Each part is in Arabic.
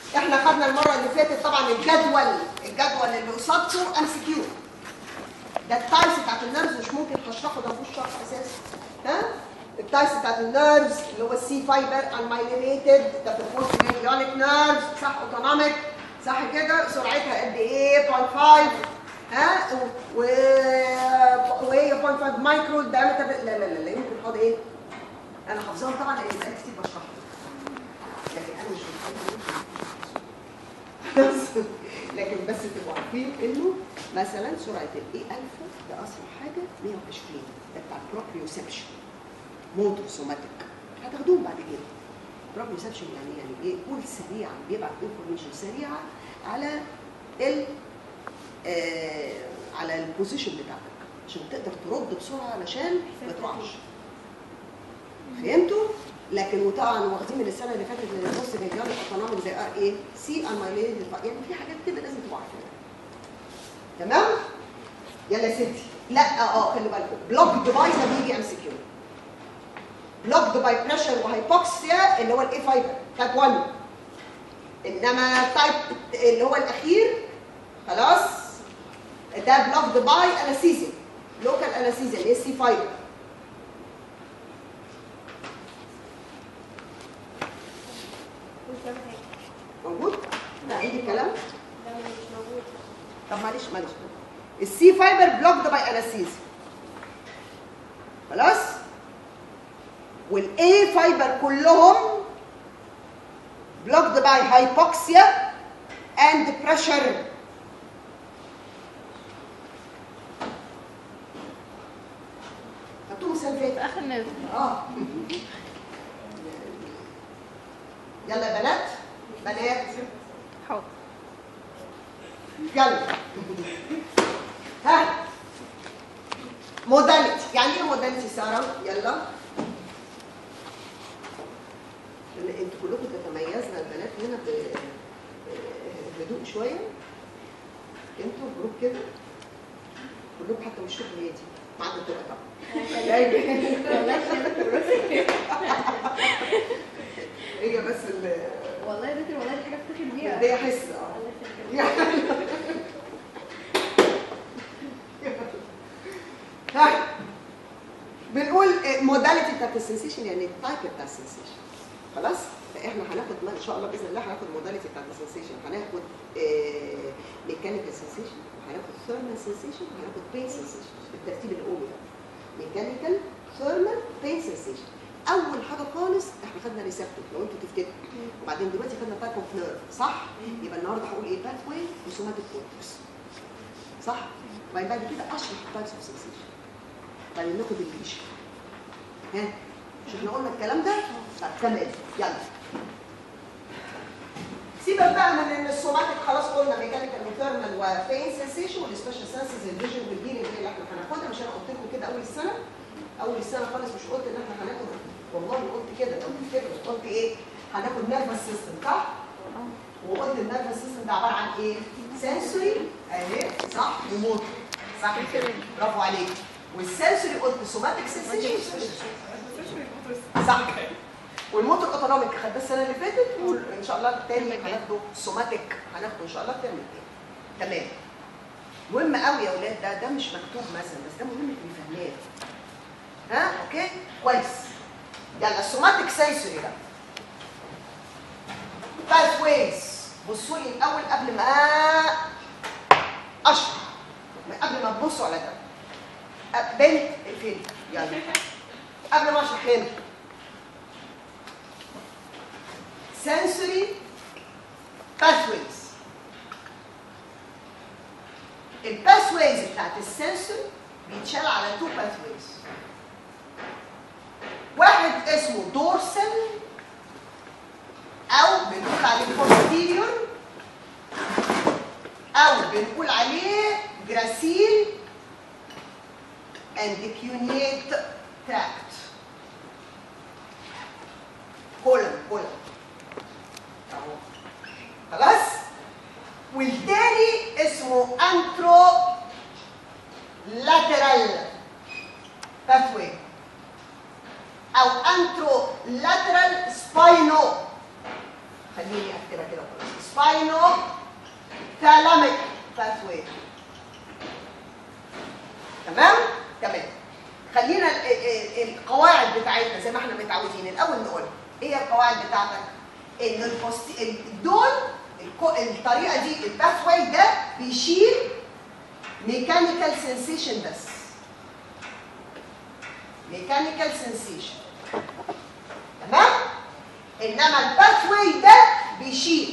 احنا خدنا المره اللي فاتت طبعا الجدول اللي قصادكم ام سي كيو. ده التايبس بتاعت النيرفز مش ممكن تشرحه، ده مفيش شرح اساسي. ها؟ التايبس بتاعت النيرفز اللي هو السي فايبر المايلينيتد، ده بروبوست ميريونيك نيرفز، صح؟ اوتونوميك، صح كده؟ سرعتها قد ايه؟ 0.5. ها؟ وهي 0.5 مايكرو دايمتر. لا يمكن حاضر ايه؟ انا حافظاهم طبعا لان بقالي كتير بشرحهم، لكن انا مش بس لكن بس تبقوا عارفين انه مثلا سرعه الاي الفا ده اسرع حاجه 120، ده بتاع البروبريوسبشن موتور سوماتيك، هتاخدوهم بعد كده. بروبريوسبشن يعني ايه؟ يقول سريعا، بيبعت انفورميشن سريعه على على البوزيشن بتاعتك عشان تقدر ترد بسرعه علشان ما تقعش. فهمتوا؟ لكن وطبعا واخدين من السنه اللي فاتت من البوست فيجوال اوتونوميك زي ار ايه سي امايليز، يعني في حاجات كده لازم تبقوا عارفينها. تمام؟ يلا يا ستي. لا خلي بالكم، بلوك ديفايس ده بيجي ام سي كيو. بلوكد باي بريشر وهايبوكسيا اللي هو الاي فايبر تايب 1. انما تايب اللي هو الاخير خلاص ده بلوكد باي انستيزيا، لوكال انستيزيا اللي هي السي فايبر. موجود؟ نعيد الكلام؟ لا مش موجود. طب معلش السي فايبر بلوكد باي انستيزيا خلاص؟ والاي فايبر كلهم بلوكد باي هايبوكسيا اند بريشر. هاتوا مثال في اخر نازل. يلا يا بنات حاضر. يلا ها موداليتي. يعني ايه موداليتي ساره؟ يلا انتوا كلكم تتميزنا البنات هنا بهدوء شويه. انتوا جروب كده كلكم حتى وشكم هادي ما عدا تبقى طبعا. هي بس والله يا بنتي والله دي حاجه افتخر بيها. دي احس بنقول موداليتي بتاعت السنسيشن، يعني التايب بتاع السنسيشن. خلاص؟ فاحنا هناخد ان شاء الله باذن الله هناخد موداليتي بتاعت السنسيشن، هناخد ميكانيكال سنسيشن، وهناخد ثيرمال سنسيشن، وهناخد بين سنسيشن بالترتيب الاولي ده. ميكانيكال، ثيرمال، بين سنسيشن. اول حاجه خالص احنا خدنا ريسبتور لو انتوا تفتكروا، وبعدين دلوقتي خدنا تايب اوف نيرف، صح؟ يبقى النهارده هقول ايه؟ باث واي وسوماتيك كورتكس، صح؟ وبعدين بعد كده اشرح التايبس اوف سنسيشن، بعدين ناخد الليش. ها مش احنا قلنا الكلام ده؟ طب تمام يلا سيبك بقى من ان السوماتيك خلاص قلنا ميكانيكال وثيرمال وفين سنسيشن والسبيشال سنسز الفيجن والهيرنج اللي احنا هناخدها. مش انا قلت لكم كده اول السنه خالص مش قلت ان احنا هناخد، والله قلت كده لو تفتكروا قلت ايه؟ هناخد نيرفس سيستم صح؟ وقلت النيرفس سيستم ده عباره عن ايه؟ سنسوري اهي صح؟ وموتور صح كده؟ برافو عليك. والسنسوري قلت سوماتيك سنسيشن صح كده؟ والموتور اوتونوميك خدناه السنه اللي فاتت، وان شاء الله الثاني هناخده سوماتيك هناخده ان شاء الله الترم الثاني. تمام. مهم قوي يا اولاد، ده مش مكتوب مثلا بس ده مهم تبقوا فاهماه. ها اوكي كويس. يلا السوماتيك سنسوري ده باث ويز. بصوا لي الاول قبل ما اشرح، قبل ما تبصوا على ده بنت الفيلم. يلا قبل ما اشرح هنا sensory pathways. الباثويز بتاعت السنسوري بيتشال على 2 pathways. واحد اسمه دورسال او بنقول عليه posterior او بنقول عليه جراسيل and cuneate tract. كولم خلاص. والتاني اسمه انترو لاترال باثوي او انترو لاترال سباينو. خليني اكتبها كده خلاص. سباينو ثالاميك باثوي. تمام؟ تمام. خلينا القواعد بتاعتنا زي ما احنا متعودين. الاول نقول ايه القواعد بتاعتك؟ ان دول الطريقه دي الباثواي ده بيشيل ميكانيكال سنسيشن بس. ميكانيكال سنسيشن. تمام؟ انما الباثواي ده بيشيل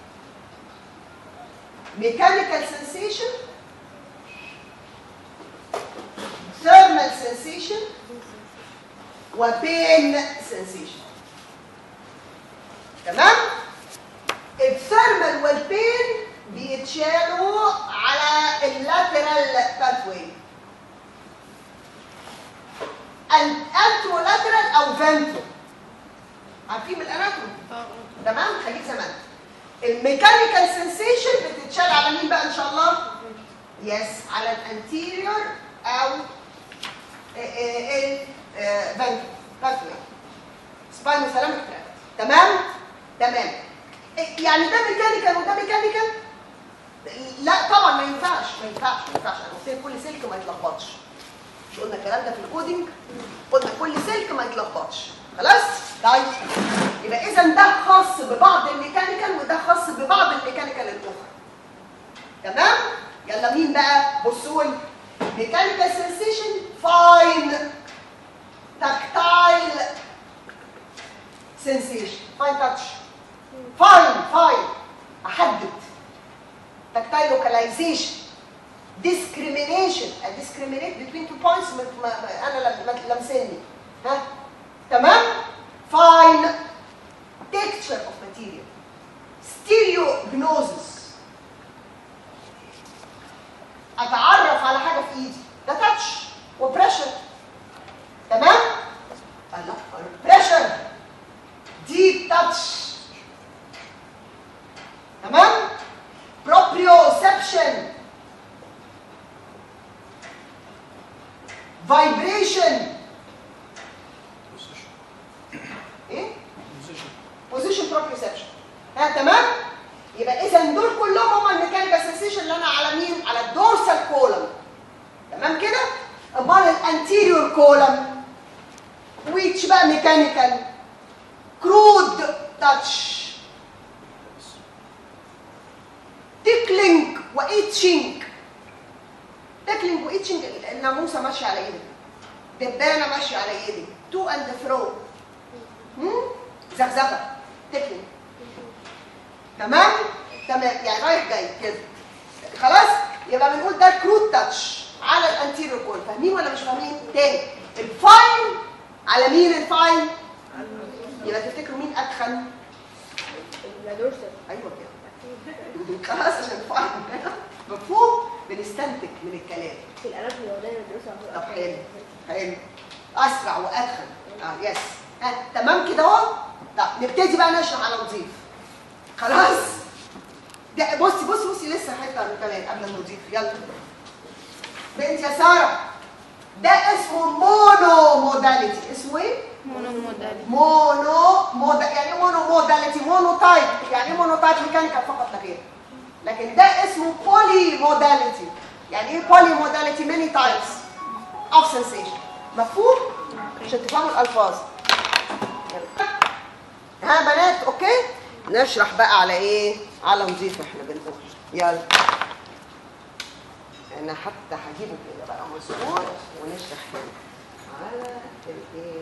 ميكانيكال سنسيشن، ثيرمال سنسيشن، وبين سنسيشن. تمام؟ الثيرمال والبين بيتشالوا على اللاترال باثواي. انترولاترال او فنترو. عارفين الاناتومي؟ تمام؟ خليك زمان. الميكانيكال سنسيشن بتتشال على مين بقى ان شاء الله؟ يس، على الانتيريور او الفنترو باثواي. سباينو ثالاميك تراكت. تمام؟ تمام. يعني ده ميكانيكال وده ميكانيكال؟ لا طبعا ما ينفعش ما ينفعش ما ينفعش. انا قلت لك كل سلك ما يتلخبطش. مش قلنا الكلام ده في الكودينج؟ قلنا كل سلك ما يتلخبطش. خلاص؟ طيب يبقى اذا ده خاص ببعض الميكانيكال وده خاص ببعض الميكانيكال الاخرى. تمام؟ يلا مين بقى؟ بصوا لي. ميكانيكال سنسيشن فاين تاكتايل سنسيشن. فاين تاتش. فاين احدد. تاكتايل لوكاليزيشن. discrimination. I discriminate between 2 points. انا لمسني. ها؟ تمام؟ fine texture of material. stereognosis. اتعرف على حاجه في ايدي. ده تاتش وبريشر. تمام؟ الله، بريشر دي تاتش. تمام؟ proprioception. vibration. ايه؟ position proprioception. ها تمام؟ يبقى اذا دول كلهم هم الميكانيكال سنسيشن اللي انا على مين؟ على الدورسال كولم. تمام كده؟ امال الانتيريور كولم ويتش بقى ميكانيكال كرود تاتش. تيكلينج وايتشنج. تيكلينج وايتشنج. الناموسه ماشيه على ايدك، دبانه ماشيه على ايدك، تو اند فرو. زغزغه. تيكلينج. تمام؟ تمام، يعني رايح جاي كده. خلاص؟ يبقى بنقول ده كرود تاتش على الانتيريور كول. فاهمين ولا مش فاهمين؟ تاني الفاين على مين الفاين؟ يبقى تفتكروا مين اتخن؟ الدورسال. ايوه كده. خلاص عشان فاين. مفهوم؟ بنستنتج من الكلام. في الاناتومي ولا الدورسال؟ طب حلو حلو. اسرع وادخن. يس. تمام كده اهو. طب نبتدي بقى نشرح على نضيف. خلاص؟ ده بصي لسه حته كمان قبل ما نضيف. يلا بنت يا ساره، ده اسمه مونو موداليتي. اسمه ايه؟ مونو يعني ايه مونو موداليتي؟ مونو تايب. يعني ايه مونو تايب؟ ميكانيكال فقط لا غير. لكن ده اسمه بولي موداليتي. يعني ايه بولي موداليتي؟ ماني تايبس اوف سنسيشن. مفهوم؟ عشان تفهموا الالفاظ. ها بنات اوكي؟ نشرح بقى على ايه؟ على نضيف. احنا بنقول يلا. انا حتى هجيبه كده بقى مظبوط ونشرح هنا على الايه.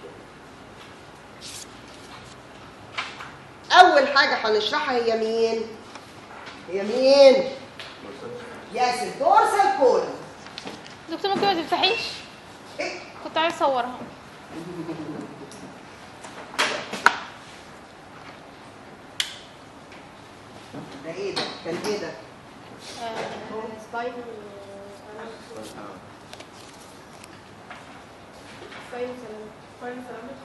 اول حاجه هنشرحها هي مين؟ هي مين؟ يس، الدورسال كولم. دكتور ممكن ما تفتحيش؟ ايه؟ كنت عايز اصورها. ده ايه ده؟ كان ايه ده؟ سباينو. سلامة.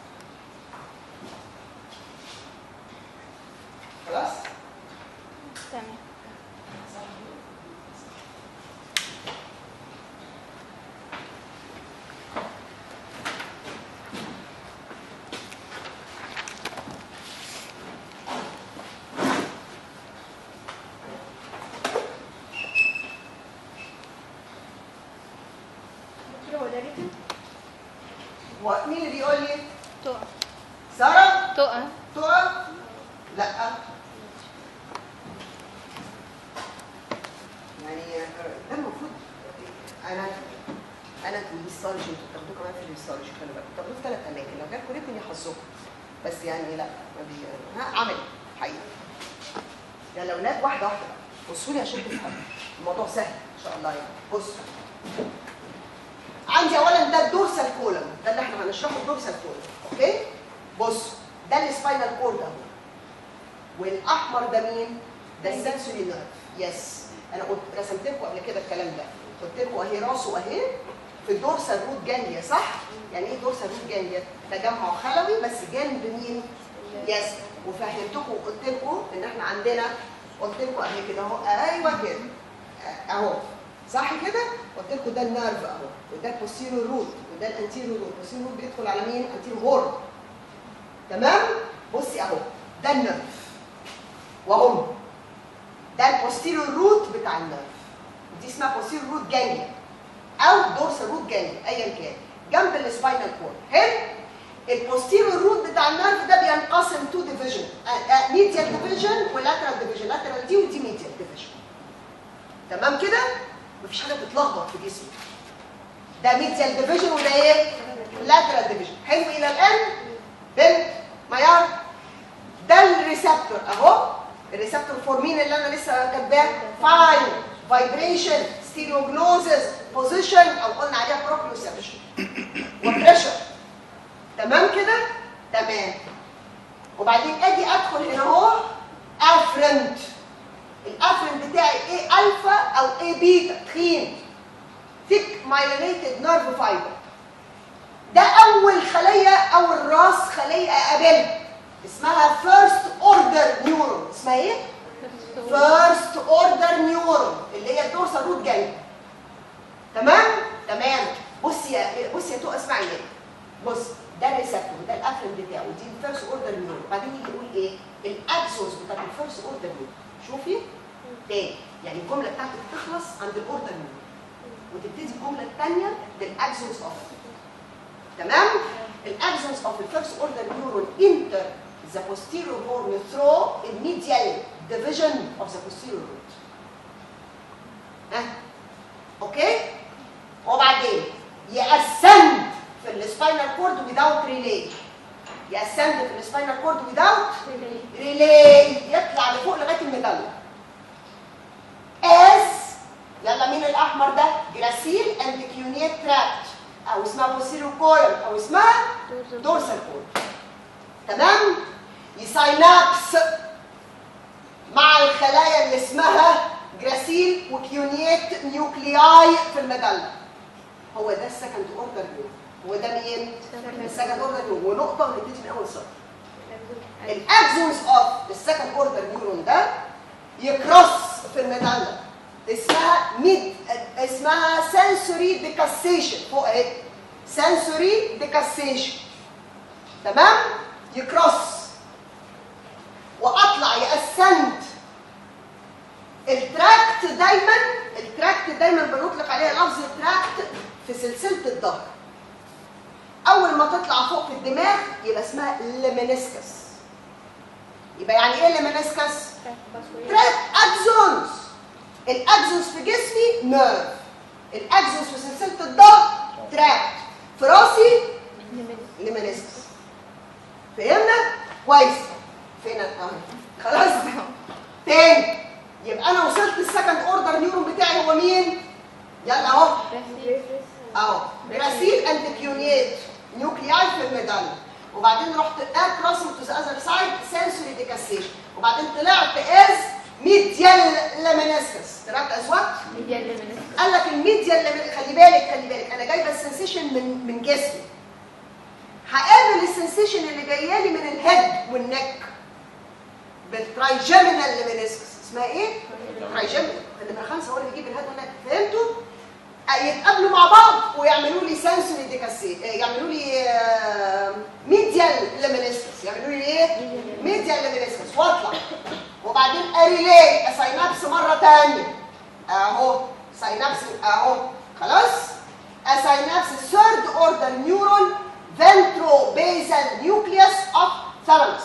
خلاص؟ تمام. هو ده ريتم؟ مين اللي بيقول لي؟ تقع ساره؟ تقع. تقع؟ لا. يعني ده المفروض انا في الهيستولوجي، انتوا بتاخدوه كمان في الهيستولوجي، خلي بالكم بتاخدوه في 3 اماكن، لو جالكم ريتم يحظكم، بس يعني لا ما بي عملي حقيقي. يعني لو اولاد واحده واحده بقى بصوا لي عشان تفهموا الموضوع سهل ان شاء الله. يعني بصوا عندي اولا ده الدورسال كولم، ده اللي احنا هنشرحه الدورسال كولم، اوكي؟ بصوا ده السباينال كورد اهو، والاحمر ده مين؟ ده السنسوري نيرف. يس انا قلت رسمت لكم قبل كده الكلام ده، قلت لكم اهي راسه اهي في الدورسال روت جانجليا، صح؟ يعني ايه دورسال روت جانجليا؟ تجمع خلوي بس جانب مين؟ يس. وفهمتكم وقلت لكم ان احنا عندنا، قلت لكم اهي كده اهو، ايوه كده اهو، صح كده؟ قلت لكم ده النيرف اهو، وده البوستيريور روت، وده الانتيريور روت. البوستيريور روت بيدخل على مين؟ انتيريور هورن. تمام؟ بصي اهو ده النيرف واهو ده البوستيريور روت بتاع النيرف، دي اسمها بوستيريور روت جانجليا او دورسال روت جانجليا ايا كان، جنب السباينال كورد. حلو؟ البوستيريور روت بتاع النيرف ده بينقسم تو ديفيجن، ميديال ديفيجن ولاترال ديفيجن، لاترال دي ودي ميديال ديفيجن. تمام كده؟ مفيش حاجه تتلخبط في جسمي. ده ميديال ديفيجن وده ايه؟ لاترال ديفيجن. حلو الى الان؟ بنت ميار ده الريسبتور اهو، الريسبتور فور مين اللي انا لسه كاتباه؟ فاين، فايبريشن، ستيريوجنوزس، بوزيشن او قلنا عليها بروبريوسبشن وبريشر. تمام كده؟ تمام. وبعدين اجي ادخل هنا اهو افرنت. الافرنت بتاعي ايه؟ الفا او ايه بيتا، تخين ثيك مايلينيتد نيرف فايبر. ده اول خليه، اول راس خليه اقابلها اسمها فيرست اوردر نيورون. اسمها ايه؟ فيرست اوردر نيورون اللي هي الدورسال روت جانجليا. تمام؟ تمام. بصي يا تو اسمعي ليه. بص ده الريسبتور وده الافرنت بتاعه ودي الفيرست اوردر نيورون. بعدين يجي يقول ايه؟ الاكسونز بتاعت الفيرست اوردر نيورون. شوفي تاني، يعني الجمله بتاعتك بتخلص عند الاوردر نيورون وتبتدي الجمله الثانيه بالاكسونز اوف. تمام؟ الاكسونز اوف الفيرست اوردر نيورون انتر the posterior horn through a medial division of the posterior root. ها؟ اوكي؟ وبعدين يأسند في السباينال كورد without relay. يأسند في السباينال كورد without relay، يطلع لفوق لغايه الميدالة. as يلا مين الاحمر ده؟ جراسيل اند كيونيت تراكت او اسمها posterior coil او اسمها dorsal coil. تمام؟ يساينابس مع الخلايا اللي اسمها جراسيل وكيونيت نيوكلياي في الميدالة. هو ده السكند اوردر نيورون. هو ده مين؟ السكند اوردر نيورون. ونقطة ونبتدي من أول سطر. الاكسونز اوف السكند اوردر نيورون ده يكروس في الميدالة، اسمها سنسوري ديكاسيشن. فوق اهي سنسوري ديكاسيشن. تمام؟ يكروس واطلع يأسند. التراكت دايما بنطلق عليها لفظ التراكت في سلسله الظهر. اول ما تطلع فوق في الدماغ يبقى اسمها ليمينيسكس. يبقى يعني ايه ليمينيسكس؟ تراك اكسونز. الاكسونز في جسمي نيرف، الاكسونز في سلسله الظهر تراكت، في راسي ليمينيسكس. فهمنا؟ كويس. فين خلاص؟ تاني يبقى انا وصلت السكند اوردر نيورون بتاعي هو مين؟ يلا اهو جراسيل اند كيونيت نيوكلياي في الميدالة. وبعدين رحت اكروسنج تو ذا اذر سايد سنسوري ديكاسيشن. وبعدين طلعت از ميديال ليمينيسكس. طلعت از وات؟ ميديال ليمينيسكس. قال لك الميديال خلي بالك انا جايبه السنسيشن من جسمي. هقابل السنسيشن اللي جايه لي من الهيد والنك بالترايجيمينال ليمينيسكس. اسمها ايه؟ وبعدين اريلي اساينابس مره ثانيه اهو، ساينابس اهو خلاص. اساينابس ثيرد اوردر نيورون فنترو بيزال نيوكليوس اوف ثالاموس.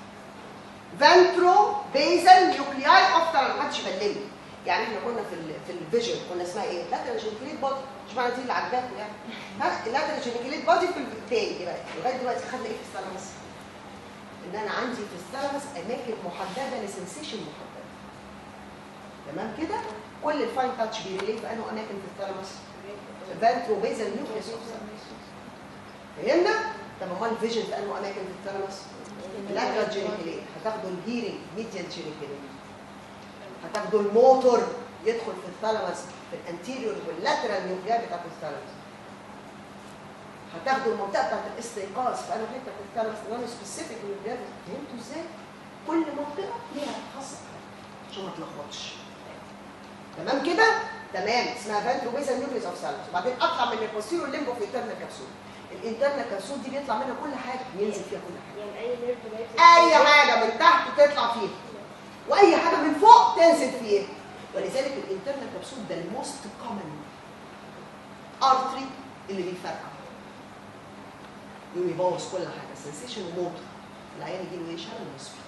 فنترو بيزال نيوكلياي اوف ثالاموس، محدش يبلمني. يعني احنا كنا في الفيجن كنا اسمها ايه؟ لاترال جينيكليت بودي، مش معنى دي اللي عجباكم يعني. ها اللاترال جينيكليت بودي في التاني بقى لغايه دلوقتي خدنا ايه في الثالاموس؟ ان انا عندي في الثالاموس اماكن محدده لسنسيشن محدده. تمام كده؟ كل الفاين تاتش بيريليت في انه اماكن في الثالاموس؟ فانترو بيزال نيوكليوس اوف ثالاموس. فهمنا؟ طب امال الفيجن في انه اماكن في الثالاموس؟ اللاترال جينيكليت، هتاخدوا الهيرنج ميديال جينيكليت، هتاخدوا الموتور يدخل في الثالاموس في الانتيريور واللاترال نيوكليار بتاعت الثالاموس. هتاخدوا المنطقه بتاعت الاستيقاظ في انهي حته في الثالاموس نون سبيسيفيك نيوكليار. فهمتوا ازاي؟ كل منطقه ليها خاصه عشان ما تلخبطش. تمام كده؟ تمام. اسمها فانترو بيزال نيوكليوس اوف ثالاموس. وبعدين اطلع من البوستيريور ليمبو في انترنال كبسول. الانترنال كبسول دي بيطلع منها كل حاجه، بينزل فيها كل حاجه. يعني اي حاجه من تحت تطلع فيها واي حاجه من فوق تنزل فيها. ولذلك الانترنال كبسول ده الموست كومن ارتري اللي بيفرقع يقوم يبوظ كل حاجه، سنسيشن وموتور. العيان يجي له ايه؟ شلل نصفي.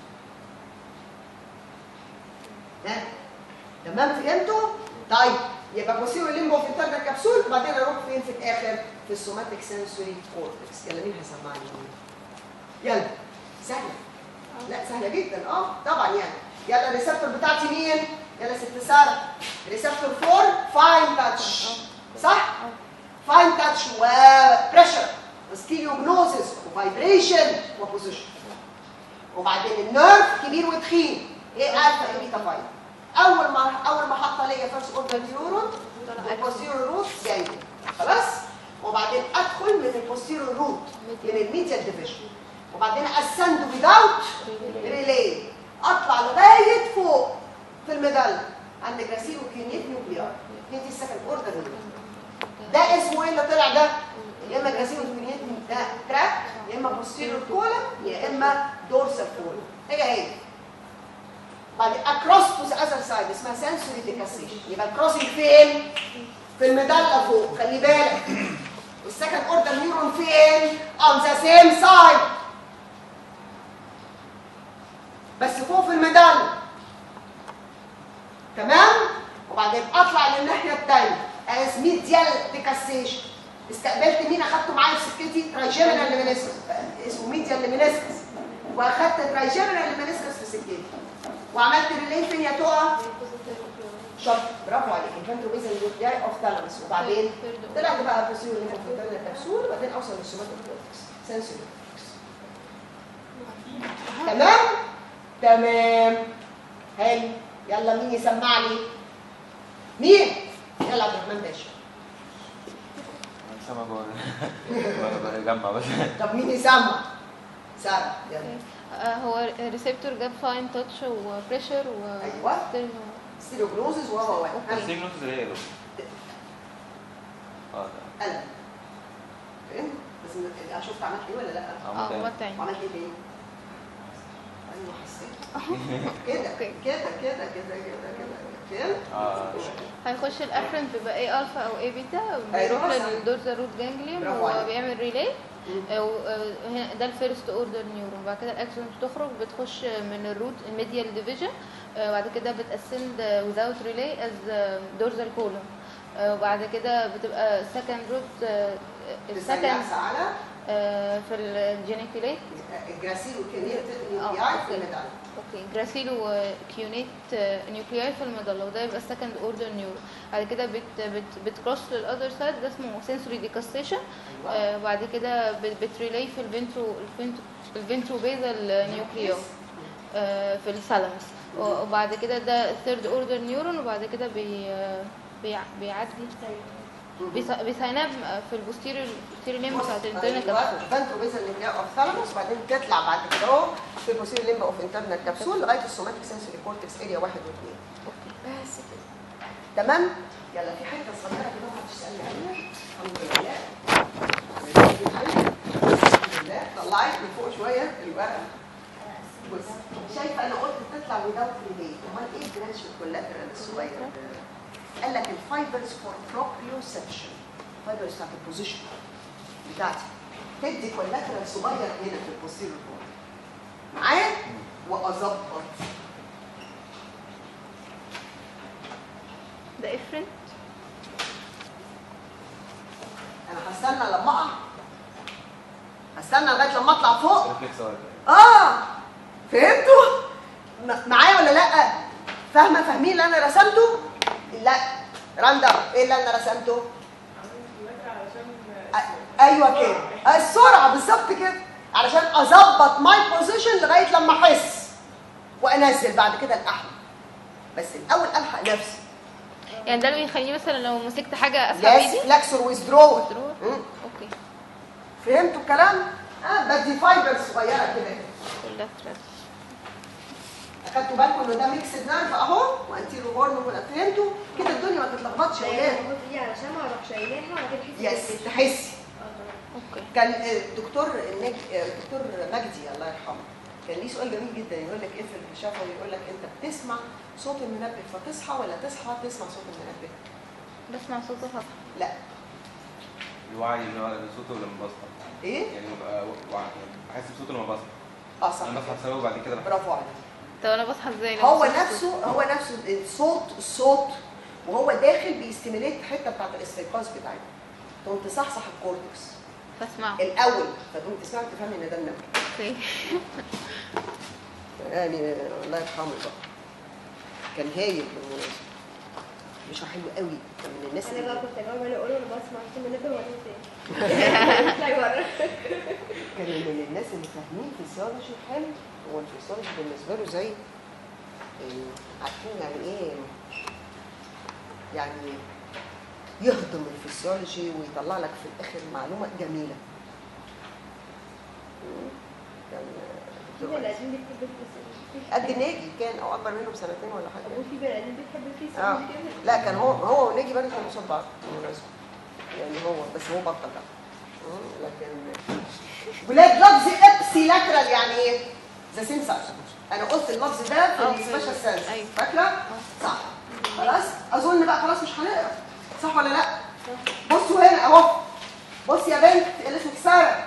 ها تمام فهمتوا؟ طيب يبقى بوستيريور ليمبو في انترنال كبسول، وبعدين اروح فين في الاخر؟ في السوماتيك سنسوري كورتكس. يلا مين هيسمعني؟ يلا سهله. لا سهله جدا طبعا يعني. يلا الريسبتور بتاعتي مين؟ يلا ست ساره. ريسبتور فور فاين تاتش صح؟ فاين تاتش وبريشر وستيريوجنوزس وفايبريشن وبوزيشن. وبعدين النيرف كبير وتخين. ايه الفا ايه بيتا فاين. اول ما حاطه ليا فيرست اوردر نيورون البوستيريور روت جاي خلاص. وبعدين ادخل من البوستيريور روت من الميديال ديفيجن، وبعدين اسند ويزاوت ريلي اطلع لغايه فوق في الميدال عند جراسيل وكينيت نيوكليار. دي السكند اوردر. ده اسمه ايه اللي طلع ده؟ يا اما جراسيل وكينيت ده تراك، يا اما بوستيريور كولم، يا اما دورسال كولم. هي بعدين اكروس تو ذا اذر سايد اسمها سنسوري ديكاسيشن. يبقى الكروسنج فين؟ في الميدالة فوق. خلي بالك السكند اوردر نيورون فين؟ on the same side بس فوق في الميدالة. تمام؟ وبعدين اطلع للناحية الثانية as medial decussation. استقبلت مين اخدته معايا في سكتي؟ ترايجيمينال ليمينيسكس، اسمه ميديال ليمينيسكس، واخدت ترايجيمينال ليمينيسكس في سكتي وعملت ريلي فين يا تقع؟ شاطر برافو عليك. الفنترو بيزال نيوكلياي اوف ثالاموس. وبعدين طلعت بقى بوستيريور ليمبو في انترنال كبسول، وبعدين اوصل للسوماتيك كورتكس سنسوري كورتكس. تمام؟ تمام حلو. يلا مين يسمع لي؟ مين؟ يلا عبد الرحمن باشا. سامع جوه بجمع بس. طب مين يسمع؟ ساره يلا. هو ريسبتور جاب فاين تاتش وبريشر و ايوه ستيريوجنوزز وهو واحد. ستيريوجنوزز ايه ده؟ ده قلم. فهمت؟ بس شفت عملت ايه ولا لا؟ عملت تاني. وعملت ايه تاني؟ ايوه حسيت كده كده كده كده كده فهمت؟ هيخش الافرنت بيبقى ايه الفا او ايه بيتا، بيروح للدورزال روت جانجليون وبيعمل ريلي. ده الفيرست اوردر نيورون. بعد كده الاكسون بتخرج بتخش من الروت الميديال ديفيجن، بعد كده بتاسند ويزاوت ريلي از دورزال كولوم. وبعد كده بتبقى سكند روت السكند على في الجينيكوليت جراسيل وكيونيت نيوكلياي في الميدالة. اوكي جراسيل وكيونيت نيوكلياي في الميدالة، وده يبقى السكند اوردر نيورون. بعد كده بتكروس للاذر سايد، ده اسمه سنسوري ديكاستيشن. بعد كده بتريلي في الفنترو بيزال نيوكليو في الثالاموس. وبعد كده ده ثيرد اوردر نيورون. وبعد كده بيعدي بيسايناب في البوستيريور ليمب بتاعت الانترنال كبسول. فانترو بيزال نيوكلياي اوف ثالاموس، وبعدين تطلع بعد كده اهو في البوستيريور ليمب اوف انترنال كبسول لغايه السوماتيك سنسوري كورتكس اريا 1 و2. اوكي بس كده تمام. يلا في حته صغيره كده هتسالني عليها. الحمد لله الحمد لله. طلعت من فوق شويه الورقه. بص شايفه انا قلت تطلع without relay، امال ايه البرانش الكولاترال الصغير ده؟ قال لك الفايبرز فور بروبريوسبشن، الفايبرز بتاعت البوزيشن بتاعتي تدي كولاترال صغير هنا في البوستيريور بون معايا واظبط. ده افرنت. انا هستنى لما اقع، هستنى لغايه لما اطلع فوق. ريفلكس واحد. فهمتوا؟ معايا ولا لا؟ فاهمين اللي انا رسمته؟ لا رندا ايه اللي انا رسمته؟ ايوه كده السرعه بالظبط كده، علشان اظبط ماي بوزيشن لغايه لما احس وانزل بعد كده الاحمر، بس الاول الحق نفسي. يعني ده اللي بيخليني مثلا لو مسكت حاجه اسحب ايدي. يس فلكسور ويزدرول. اوكي فهمتوا الكلام؟ بدي فايبر صغيره كده. اخدتوا بالكم انه ده ميكس نيرف اهو وانتيرو هورن، فهمتوا؟ كده الدنيا ما تتلخبطش يا ولاد. دي علشان ما اروح شايلاها وبعدين تحسي. يس تحسي. اوكي. كان الدكتور الدكتور مجدي الله يرحمه كان ليه سؤال جميل جدا، يقول لك ايه في الشفوي، يقول لك انت بتسمع صوت المنبه فتصحى ولا تصحى تسمع صوت المنبه؟ بسمع صوته فقط. لا. الوعي اللي هو صوته لما بصحى. ايه؟ يعني ببقى بحس بصوته لما بصحى. صح. انا بصحى بسببه بعد كده. برافو عليك. طب انا بصحى ازاي؟ هو نفسه الصوت وهو داخل بيستيميليت الحته بتاعت الاستيقاظ بتاعتك، تقوم تصحصح الكورتكس فاسمعه الاول، فتقوم تسمعه تفهمي ان ده النبي. اوكي. يعني الله يرحمه بقى كان هايل بالمناسبه، مش حلو قوي، كان من الناس انا بقى كنت اجاوب انا اقول انا بسمع صوت المنبه وبعدين تاني اطلعي بره. كان من الناس اللي فاهمين فيسيولوجي حلو، هو الفيسيولوجي بالنسبه له زي عارفين يعني ايه، يعني يهضم الفسيولوجي ويطلع لك في الاخر معلومه جميله. كان في بني ادمين بتحب الفيسيولوجي قد ناجي كان او اكبر منه بسنتين ولا حاجه. وفي بني ادمين بتحب الفيسيولوجي كده. لا كان هو وناجي برضه كانوا قصاد بعض بالمناسبه، يعني هو بس هو بطل بقى. لكن ولاد لفظ ابسي لاترال يعني ايه؟ ذا سيم سايز. انا قلت اللفظ ده في السبيشال سنس، فاكره؟ صح. خلاص اظن بقى خلاص مش هنقرا، صح ولا لا؟ بصوا هنا اهو، بص يا بنت اللي اسمك ساره،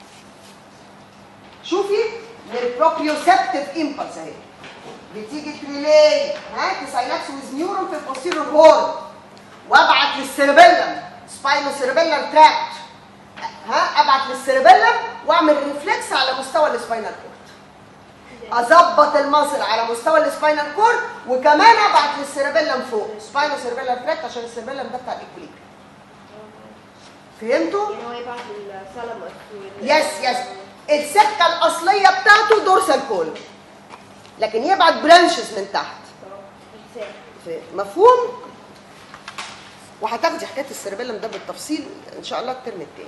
شوفي البروبريوسبتيف امبلس اهي بتيجي تريلي تساينابس ويز نيورون في البوستيريور هورن، وابعت للسيربيلم سباينو سيربيلر تراكت، ابعت للسيربيلم واعمل ريفلكس على مستوى السباينال كورد، اظبط المصل على مستوى السباينال كورد، وكمان ابعت للسيربيلم فوق سباينو سيربيلر تراكت عشان السيربيلم ده بتاع الاكوليبريم. فهمتوا؟ يعني هو يبعت للثالاموس. يس السكه الاصليه بتاعته دورسال كول، لكن يبعت برانشز من تحت. مفهوم؟ وهتاخدي حكايه السيربيلم ده بالتفصيل ان شاء الله الترم التاني.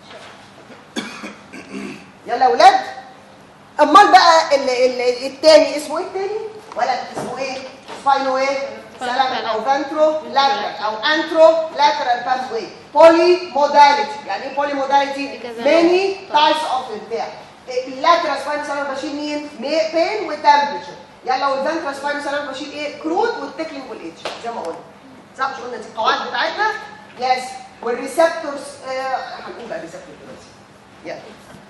يلا يا اولاد، امال بقى التاني اسمه ايه التاني؟ ولد اسمه ايه؟ سباينو ايه؟ سلام او فانترو لاترال او انترو لاترال باثوي. بولي موداليتي، يعني ايه بولي موداليتي؟ ماني تايبس اوف بتاع. اللاترال سباينو سلام بشيل مين؟ بين وتمبريتشر. يلا والفانترال سباينو سلام بشيل ايه؟ كرود والتكلينج والايدج زي ما قلنا. صح مش قلنا دي القواعد بتاعتنا؟ يس. والريسبتورز هنقول بقى الريسبتور دلوقتي. يلا.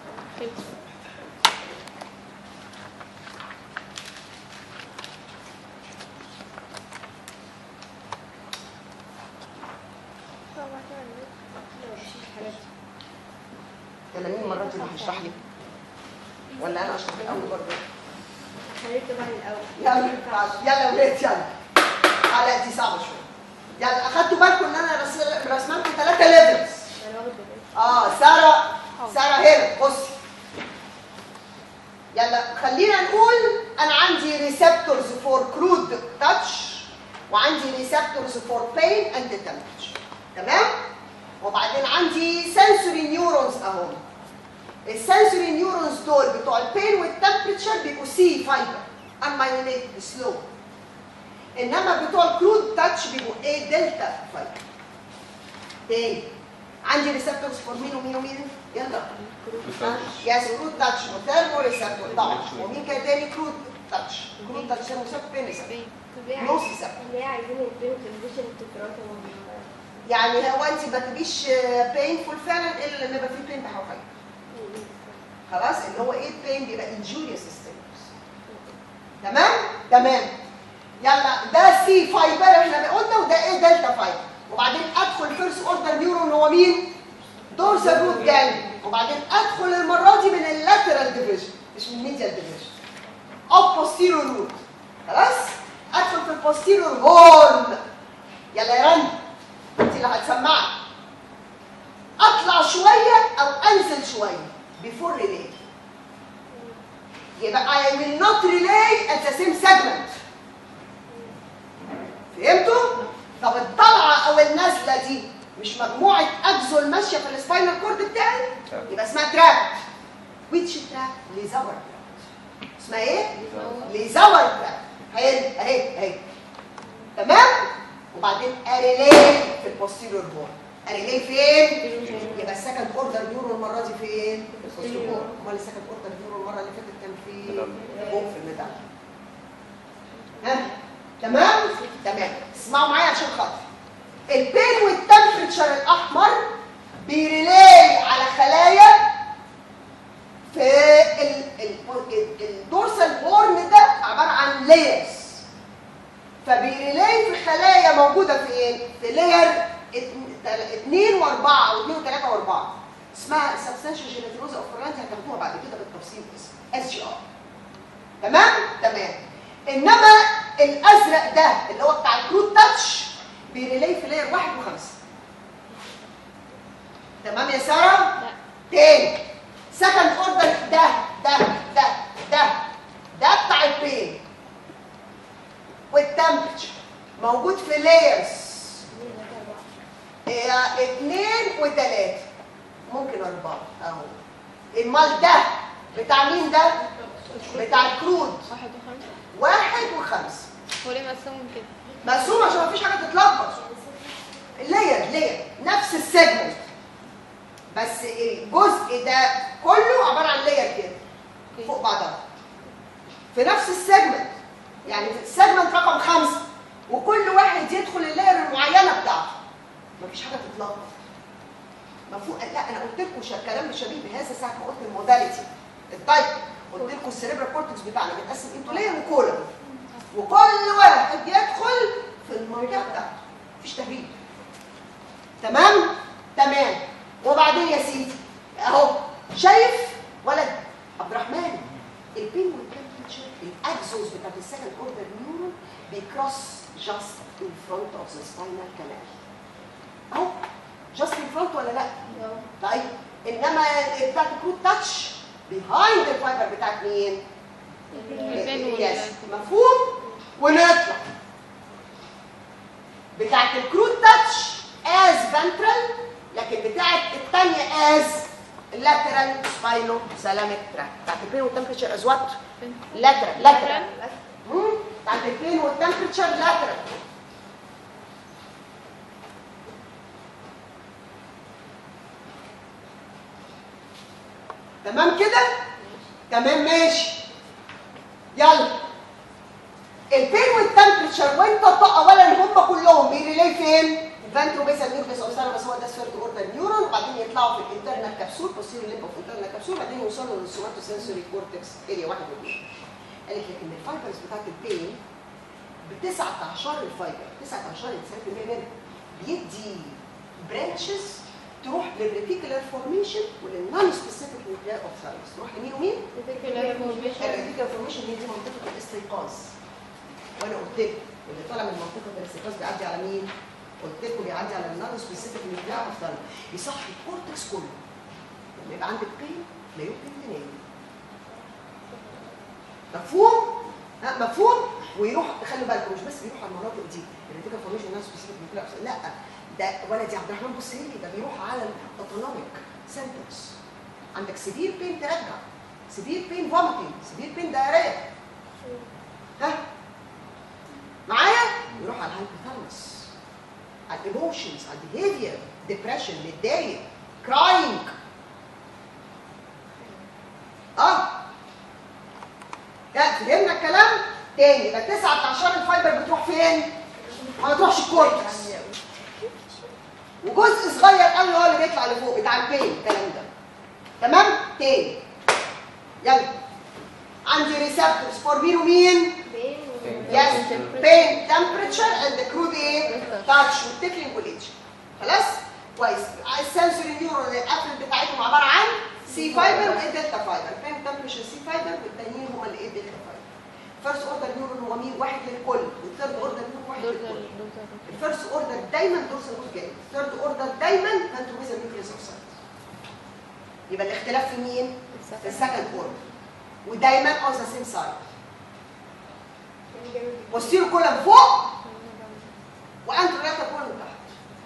يلا مين المرة دي اللي هيشرح لي؟ ولا انا اشرح الاول برضه؟ هنكتب عن الاول. يلا يا ولاد يلا. على دي صعبة شوية. يلا اخدتوا بالكم ان انا رسمت 3 ليفلز. سارة هنا بصي. يلا خلينا نقول انا عندي ريسبتورز فور كرود تاتش وعندي ريسبتورز فور بين اند تمبريتشر. تمام؟ وبعدين عندي سنسوري نيورونز اهو. السنسوري نيورونز دول بتوع البين والتمبريتشر بيبقوا سي فايبر unmyelinated سلو، انما بتوع الكرود تاتش بيبقوا ايه دلتا فايبر. تاني عندي ريسبتورز فور مين ومين ومين؟ يلا يس كرود تاتش وثيرمو ريسبتور طبعا، ومين كان تاني كرود تاتش. كروت تاتش مسبب بين ريسبتور. طب ليه نص عايزين سبب. ليه عايزين البين كونديشن تكرار يعني هو انت ما تبقيش بينفول فعلا الا لما يبقى في بين بحرفين. خلاص اللي هو ايه البين بيبقى انجوريوس ستيمولس. تمام؟ تمام. يلا ده سي فايبر احنا قلنا وده ايه دلتا فايبر. وبعدين ادخل فيرست اوردر نيورون هو مين؟ دورسال روت جانج. وبعدين ادخل المره دي من اللاترال ديفيجن مش من الميديال ديفيجن. او بوستيريور روت. خلاص؟ ادخل في البوستيريور هورن. يلا يا رنا انت اللي هتسمعي. اطلع شويه او انزل شويه before relay. يبقى I will not relay at the same segment. فهمتوا؟ طب الطلعه او النزله دي مش مجموعه اجزول ماشيه في السباينال كورد بتاعي؟ يبقى اسمها تراك. which track؟ ليزاور تراك. اسمها ايه؟ ليزاور تراك. اهي تمام؟ وبعدين اريلي في البوستيريور هورن. اريلي فين؟ يبقى السكند اوردر نيورون المره دي فين؟ في البوستيريور هورن. امال السكند اوردر نيورون المره اللي فاتت كان فين؟ فوق في الميدان. ها؟ تمام؟ تمام. اسمعوا معايا عشان خاطر البين والتمبريتشر الاحمر بيريلاي على خلايا في الدورسال هورن ده عباره عن لايرز. فبيريلاي في خلايا موجوده فين؟ في لاير 2 و4 او 2 و3 و4 اسمها سبستانشال جيلاتينوزا اوف فرانت هتاخدوها بعد كده بالتفصيل اس جي ار. تمام؟ تمام. انما الازرق ده اللي هو بتاع الكروت تاتش بيريلاي في لاير 1 و5. تمام يا ساره؟ لا. تاني سكند اوردر ده بتاع البين والتمبرتشر موجود في لايرز 2 و3 ممكن 4 اهو. المال ده بتاع مين ده؟ بتاع الكرود 1 و5. هو ليه مقسوم كده؟ مقسوم عشان مفيش حاجه تتلخبط. لاير نفس السيجمنت بس الجزء ده كله عباره عن لاير كده فوق بعضها في نفس السيجمنت. يعني في السيجمنت رقم 5 وكل واحد يدخل اللاير المعينه بتاعته. مفيش حاجه تتلخبط. مفهوم؟ لا انا قلت لكم كلام شبيه بهذا ساعه ما قلت الموداليتي التايب. قلت لكم السيريبرال كورتكس بتاعنا بيتقسم انتو لاير وكولم وكل واحد يدخل في المنطقه بتاعته. مفيش تهريج. تمام؟ تمام. وبعدين يا سيدي اهو شايف ولد عبد الرحمن البين والتمبريتشر الاكزوز بتاعت السكند اوردر نيورون بيكروس جاست ان فرونت اوف ذا سباينال كانال. اهو جاست ان فرونت ولا لا؟ طيب انما بتاعت الكروت تاتش بيهايند الفايبر بتاعت مين؟ يس مفهوم؟ ونطلع بتاعت الكروت تاتش از فنترال لكن بتاعت الثانيه از لاترال سباينو سلامك تراك. بتاعت البين والتمبريتشر از وات؟ لاترال. بتاعت البين والتمبريتشر لاترال. تمام كده؟ تمام ماشي. يلا البين والتمبريتشر وانت اولا هم كلهم بيريلاي فين؟ الفانترو بيسال نيوكليس او سيرفس هو ده الثيرد اوردر نيورون وبعدين يطلعوا في الانترنال كبسول بوستيريور ليمب اوف انترنال كبسول وبعدين يوصلوا للسوماتو سنسوري كورتكس اريا 1 و2. قالت لك ان الفايبرز بتاعت البين ب 19 الفايبر 19 منها بيدي برانشز تروح للريتيكولار فورميشن وللنون سبيسيفيك نيوكليار اوف ثالاموس. تروح لمين ومين؟ الريتيكولار فورميشن هي دي منطقه الاستيقاظ. وانا قلت لكم اللي طالع من منطقه الاستيقاظ بيعدي على مين؟ قلت لكم بيعدي على النون سبيسيفيك نيوكليار اوف ثالاموس. يصحي الكورتكس كله. لما يبقى عندك بين لا يمكن تنام. مفهوم؟ ها مفهوم؟ ويروح خلوا بالكم مش بس بيروح على المناطق دي الريتيكولار فورميشن نون سبيسيفيك نيوكليار اوف لا ده ولدي عبد الرحمن بص لي ده بيروح على الاوتونوميك سنترز. عندك سيفير بين ترجع سيفير بين فوميتنج سيفير بين دايريا. ها معايا؟ يروح على الهايبوثالاموس على الايموشنز على البيهيفير ديبريشن متضايق كراينج. فهمنا الكلام؟ تاني يبقى 9 بتاع شعر الفايبر بتروح فين؟ ما بتروحش الكورتكس. وجزء صغير قوي هو اللي بيطلع لفوق بتاع البين الكلام ده. تمام؟ تاني. يلا. عندي ريسبتورز فور مين ومين؟ يس بين تمبريتشر اند كرود ايه؟ تاتش والتكلينج والاتش. خلاص؟ كويس. السنسوري نيورون الابل بتاعتهم عباره عن سي فايبر وايه دلتا فايبر. بين تمبريتشر سي فايبر والتانيين هم اللي ايه دلتا فايبر. فيرست اوردر نيورون هو مين؟ واحد للكل، والثيرد اوردر نيورون واحد للكل. الفيرست اوردر دايما دورسال روت جاي، الثيرد اوردر دايما فانتروميزال نيوكليس اوفسايد. يبقى الاختلاف في مين؟ في السكند اوردر. ودايما on the same side. posterior column فوق وانترولاتر column تحت.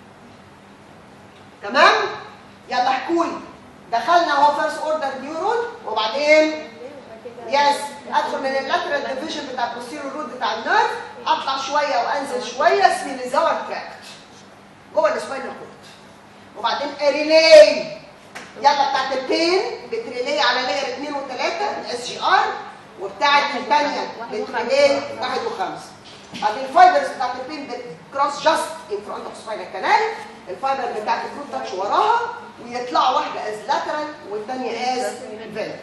تمام؟ يلا احكوا لي. دخلنا اهو فيرست اوردر نيورون وبعدين يس ادخل من اللاترال ديفيجن بتاع البوستيريور رود بتاع النيرف، اطلع شويه وانزل شويه اسمي ليزاور تراكت جوه السباينال كورد. وبعدين اريلي يلا بتاعت البين بتريلي على لاير 2 و3 الاس جي ار، وبتاعت الثانيه بتريلي 1 و5. بعدين الفايبرز بتاعت البين بتكروس جاست ان فرونت اوف سباينال كانال، الفايبر بتاعت الكروت تاتش وراها، ويطلعوا واحده از لاترال والثانيه از فينترال.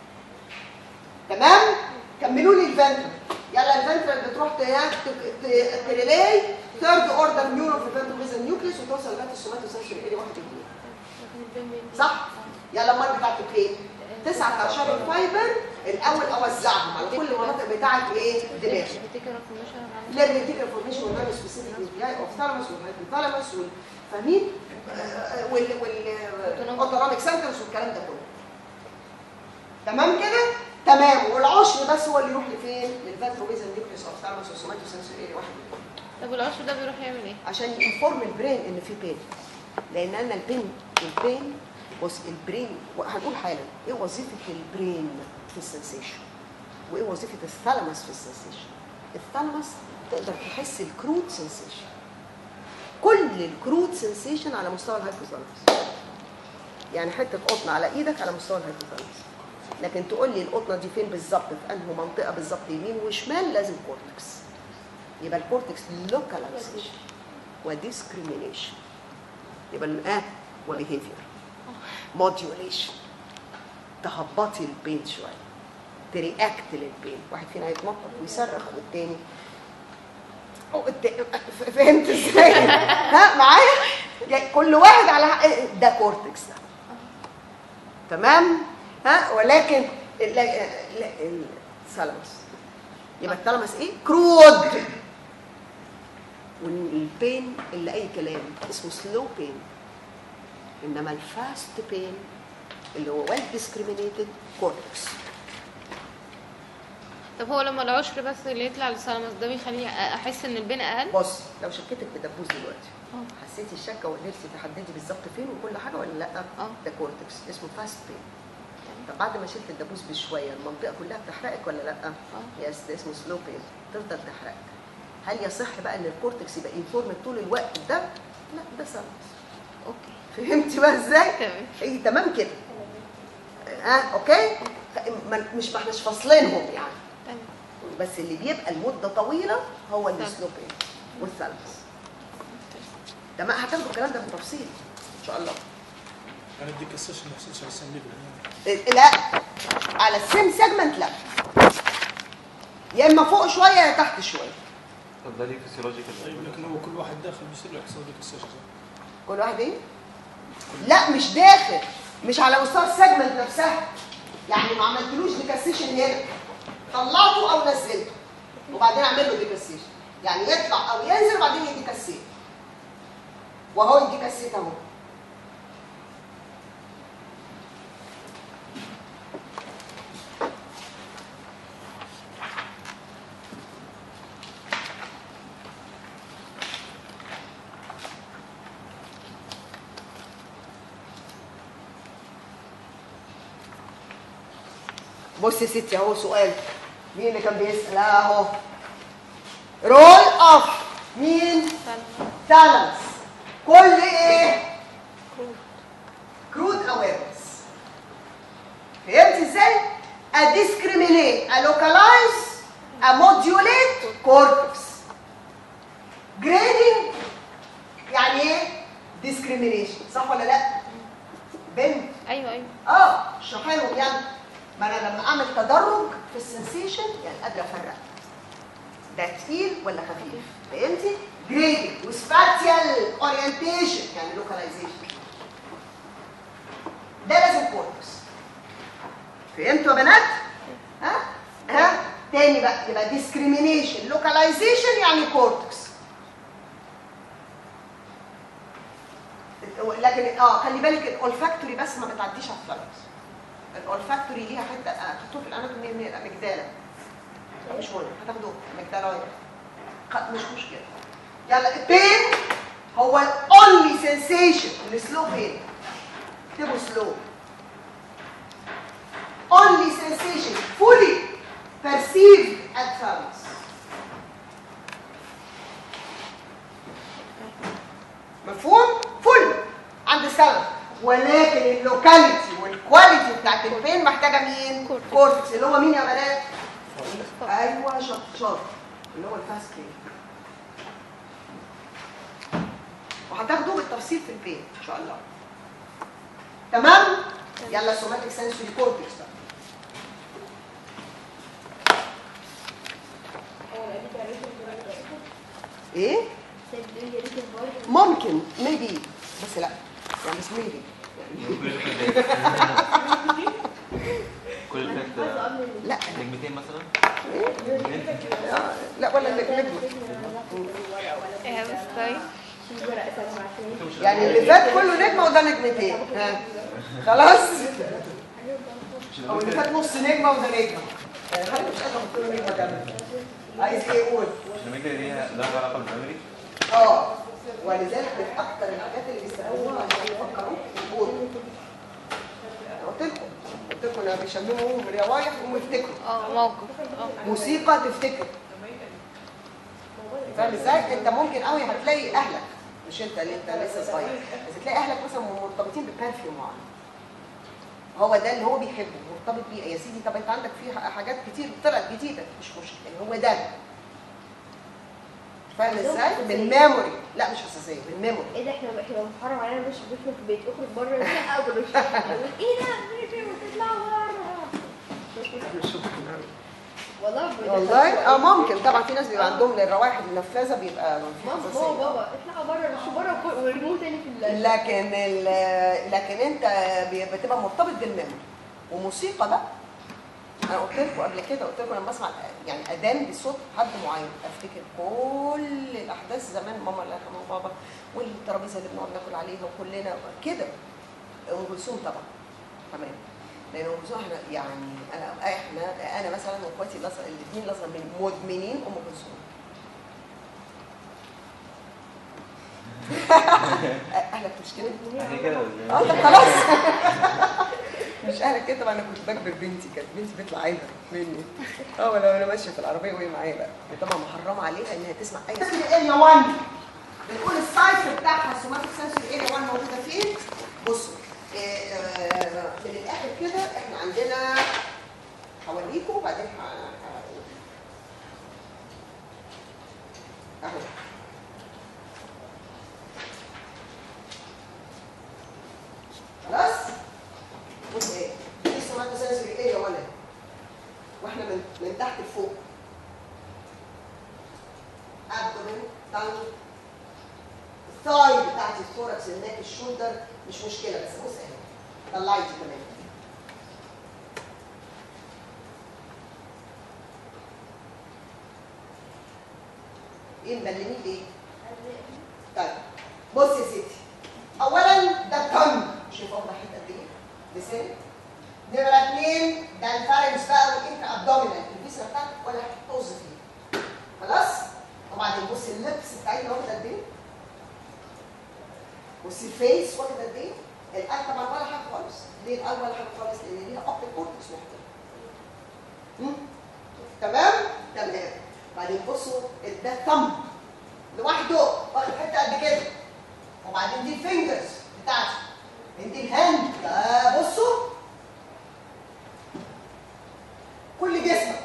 تمام؟ كملوا لي الفنترال. يلا الفنترال بتروح تريلي ثيرد اوردر نيورون في الفنتروميزال نيوكليس وتوصل لغايه السوماتوسنسوري اريا 1 جديد. صح؟ يلا المره بتاعت البين 9 بتاع شعر الفايبر الاول اوزعهم على كل المناطق بتاعت ايه؟ الدماغ. الريتيكال فورميشن والنيرف سبيسيفيك نيوكلياي اوف ثالاموس والهايبوثالاموس فاهمين؟ والاوتونوميك سنترز والكلام ده كله. تمام كده؟ تمام. والعشر بس هو اللي يروح لفين؟ للفانتروميزال نيوكليس اوف ثالاموس والسوماتوسنسوري اريا 1. طب والعشر ده بيروح يعمل ايه؟ عشان ينفورم البرين ان في بين. لان انا البين بص البرين هنقول حالا ايه وظيفه البرين في السنسيشن وايه وظيفه الثالاموس في السنسيشن. الثالاموس تقدر تحس الكرود سنسيشن، كل الكرود سنسيشن على مستوى الهايبوثالاموس. يعني حته قطن على ايدك على مستوى الهايبوثالاموس، لكن تقول لي القطنه دي فين بالظبط في انهي منطقه بالظبط يمين وشمال لازم كورتكس. يبقى الكورتكس لوكاليزيشن وديسكريمينيشن، يبقى وبيهيفير موديوليشن، تهبطي البين شويه، ترياكت للبين. واحد فينا هيتنطط ويصرخ والتاني فهمت ازاي؟ ها معايا؟ يعني كل واحد على ده كورتكس ده. تمام؟ ها ولكن الثالاموس يبقى الثالاموس ايه؟ كرود. والبين اللي اي كلام اسمه سلو بين، انما الفاست بين اللي هو ويل ديسكريمينيتد كورتكس. طب هو لما العشر بس اللي يطلع للثالاموس ده بيخليني احس ان البين اقل؟ بص لو شكيتك بدبوس دلوقتي حسيتي الشكه وقدرتي تحددي بالظبط فين وكل حاجه ولا لا؟ ده كورتكس اسمه فاست بين. طب بعد ما شلت الدبوس بشويه المنطقه كلها بتحرقك ولا لا؟ يس ده اسمه سلو بين، تفضل تحرقك. هل يصح بقى ان الكورتكس يبقى انفورم طول الوقت ده؟ لا ده ثالاموس. اوكي فهمتي بقى ازاي؟ تمام. ايه تمام كده. اوكي؟ مش ما احناش فاصلينهم يعني. تمام. بس اللي بيبقى المده طويله هو السلو بين والثالاموس. تمام. هتاخدوا الكلام ده بالتفصيل ان شاء الله. انا اديك السيشن ما حصلش على السن ليفل. لا على السيم سيجمنت لا، يا اما فوق شويه يا تحت شويه. طب ده ليه فيسيولوجيكال؟ طيب لكن هو كل واحد داخل بيصير له يحصل له السيشن. كل واحد ايه؟ لا مش داخل، مش على مستوى السيجمنت نفسها. يعني ما عملتلوش ديكاسيشن هنا، طلعته او نزلته وبعدين اعمل له ديكاسيشن. يعني يطلع او ينزل وبعدين يديكاسيت. وهو يديكاسيت اهو. بص يا ستي اهو سؤال. مين اللي كان بيسأل؟ اهو. رول اوف مين؟ ثالاموس. كل ايه؟ كرود اويرنس. فهمتي ازاي؟ اديسكريمينيت، الوكالايز، اموديوليت ديسكريمينيشن، صح ولا لا؟ بنت ايوه اشرحها لهم يعني. ما انا لما اعمل تدرج في السنسيشن يعني قادره افرق ده تقيل ولا خفيف، فهمتي؟ جريدنج وسباتيال اورينتيشن يعني لوكاليزيشن، ده لازم كورتكس. فهمتوا يا بنات؟ ها تاني بقى، يبقى ديسكريمينيشن لوكاليزيشن يعني كورتكس. لكن خلي بالك الاولفاكتوري بس ما بتعديش على الثالاموس. الاولفاكتوري ليها حته هتحطوه في الاناتومي من الاميجدالا، مش مهم هتاخدوه اميجدالايد مش مشكله. يلا البين هو الاونلي سensation السلو بين، اكتبوا سلو. only sensation fully perceived at thalamus. مفهوم؟ فل عند الثالاموس، ولكن اللوكاليتي والكواليتي بتاعت البين محتاجه مين؟ كورتكس اللي هو مين يا بنات؟ ايوه شاطر اللي هو الفاست بين. وهتاخدوه بالتفصيل في البين ان شاء الله. تمام؟ يلا سوماتيك سنسوري كورتكس بقى. ايه؟ ممكن ميبي بس لا يعني مش ميبي كل فات لا نجمتين مثلا. لا ولا نجم يعني اللي فات كله نجمه وده نجمتين. خلاص او اللي فات نص نجمه وده نجمه. حاجه مش قادره احط له نجمه كامله. عايز ايه قول؟ الميجا ليها لها علاقه بالميموري. ولذلك من اكثر الحاجات اللي بيستخدموها عشان يفكروا قول. قلت لكم انا بيشمموا روايح ويفتكروا. موقف موسيقى تفتكر. فاهم ازاي؟ انت ممكن قوي هتلاقي اهلك، مش انت اللي انت لسه صغير، بس تلاقي اهلك مثلا مرتبطين ببرفيوم معين. هو ده اللي هو بيحبه مرتبط بيه يا سيدي. طب انت عندك فيه حاجات كتير طلعت جديده مش مشكله، هو ده. فاهم ازاي؟ بالميموري. لا مش حساسيه، بالميموري. ايه ده احنا محرم علينا مش بنشوف في البيت، اخرج بره الشقه ولا ايه ده؟ تطلع بره. والله ممكن طبعا في ناس بيبقى عندهم للروائح النفاذه بيبقى حساسيه. بابا اطلعوا بره مش بره ورموه تاني في لكن انت بتبقى مرتبط بالميموري وموسيقى بقى. انا قلت لكم قبل كده، قلت لكم لما اسمع يعني اذان بصوت حد معين افتكر كل الاحداث زمان، ماما الله يرحمها وبابا والترابيزه اللي بنقعد ناكل عليها وكلنا كده. ام كلثوم طبعا تمام، لان ام كلثوم احنا يعني انا مثلا واخواتي الاثنين الاصغر من مدمنين ام كلثوم. اهلك مش كده؟ هي كده ولا طب خلاص. مش اهلك كده. طبعا انا كنت بجبر بنتي، كانت بنتي بيطلع عينها مني. ولا انا ماشيه في العربيه وهي معايا بقى طبعا محرمه عليها انها تسمع اي صوت. اريا 1 بنقول السايفر بتاعها سوماتيك سنسوري اريا 1 موجوده فين؟ بصوا من الاخر كده احنا عندنا هوريكم وبعدين اهو خلاص. بص ايه دي السوماتيك سنسوري اريا 1 واحنا من تحت لفوق ابدومين تانج الثاي بتاعتي الثوركس الناك الشولدر مش مشكله. بس بص اهي طلعتي كمان ايه مبلمين ليه؟ طيب بص يا ستي، اولا ده التنج شوف واخده حته قد ايه لسان. نمره 2 ده الفارنكس بقى والانتر ابدومينال الفيسرا بتاعتك ولا هتطز فيه خلاص. وبعدين بص اللبس بتاعتنا واخده قد ايه؟ بص الفيس واخده قد ايه؟ القلب طبعا ولا حاجه خالص. ليه القلب ولا حاجه خالص؟ لان ليها اوبتيك كورتكس محترم. تمام؟ تمام. بعدين بصوا ده الثumb لوحده واخد حته قد كده. وبعدين دي الفينجرز بتاعتي، دي الهاند ده بصوا كل جسمك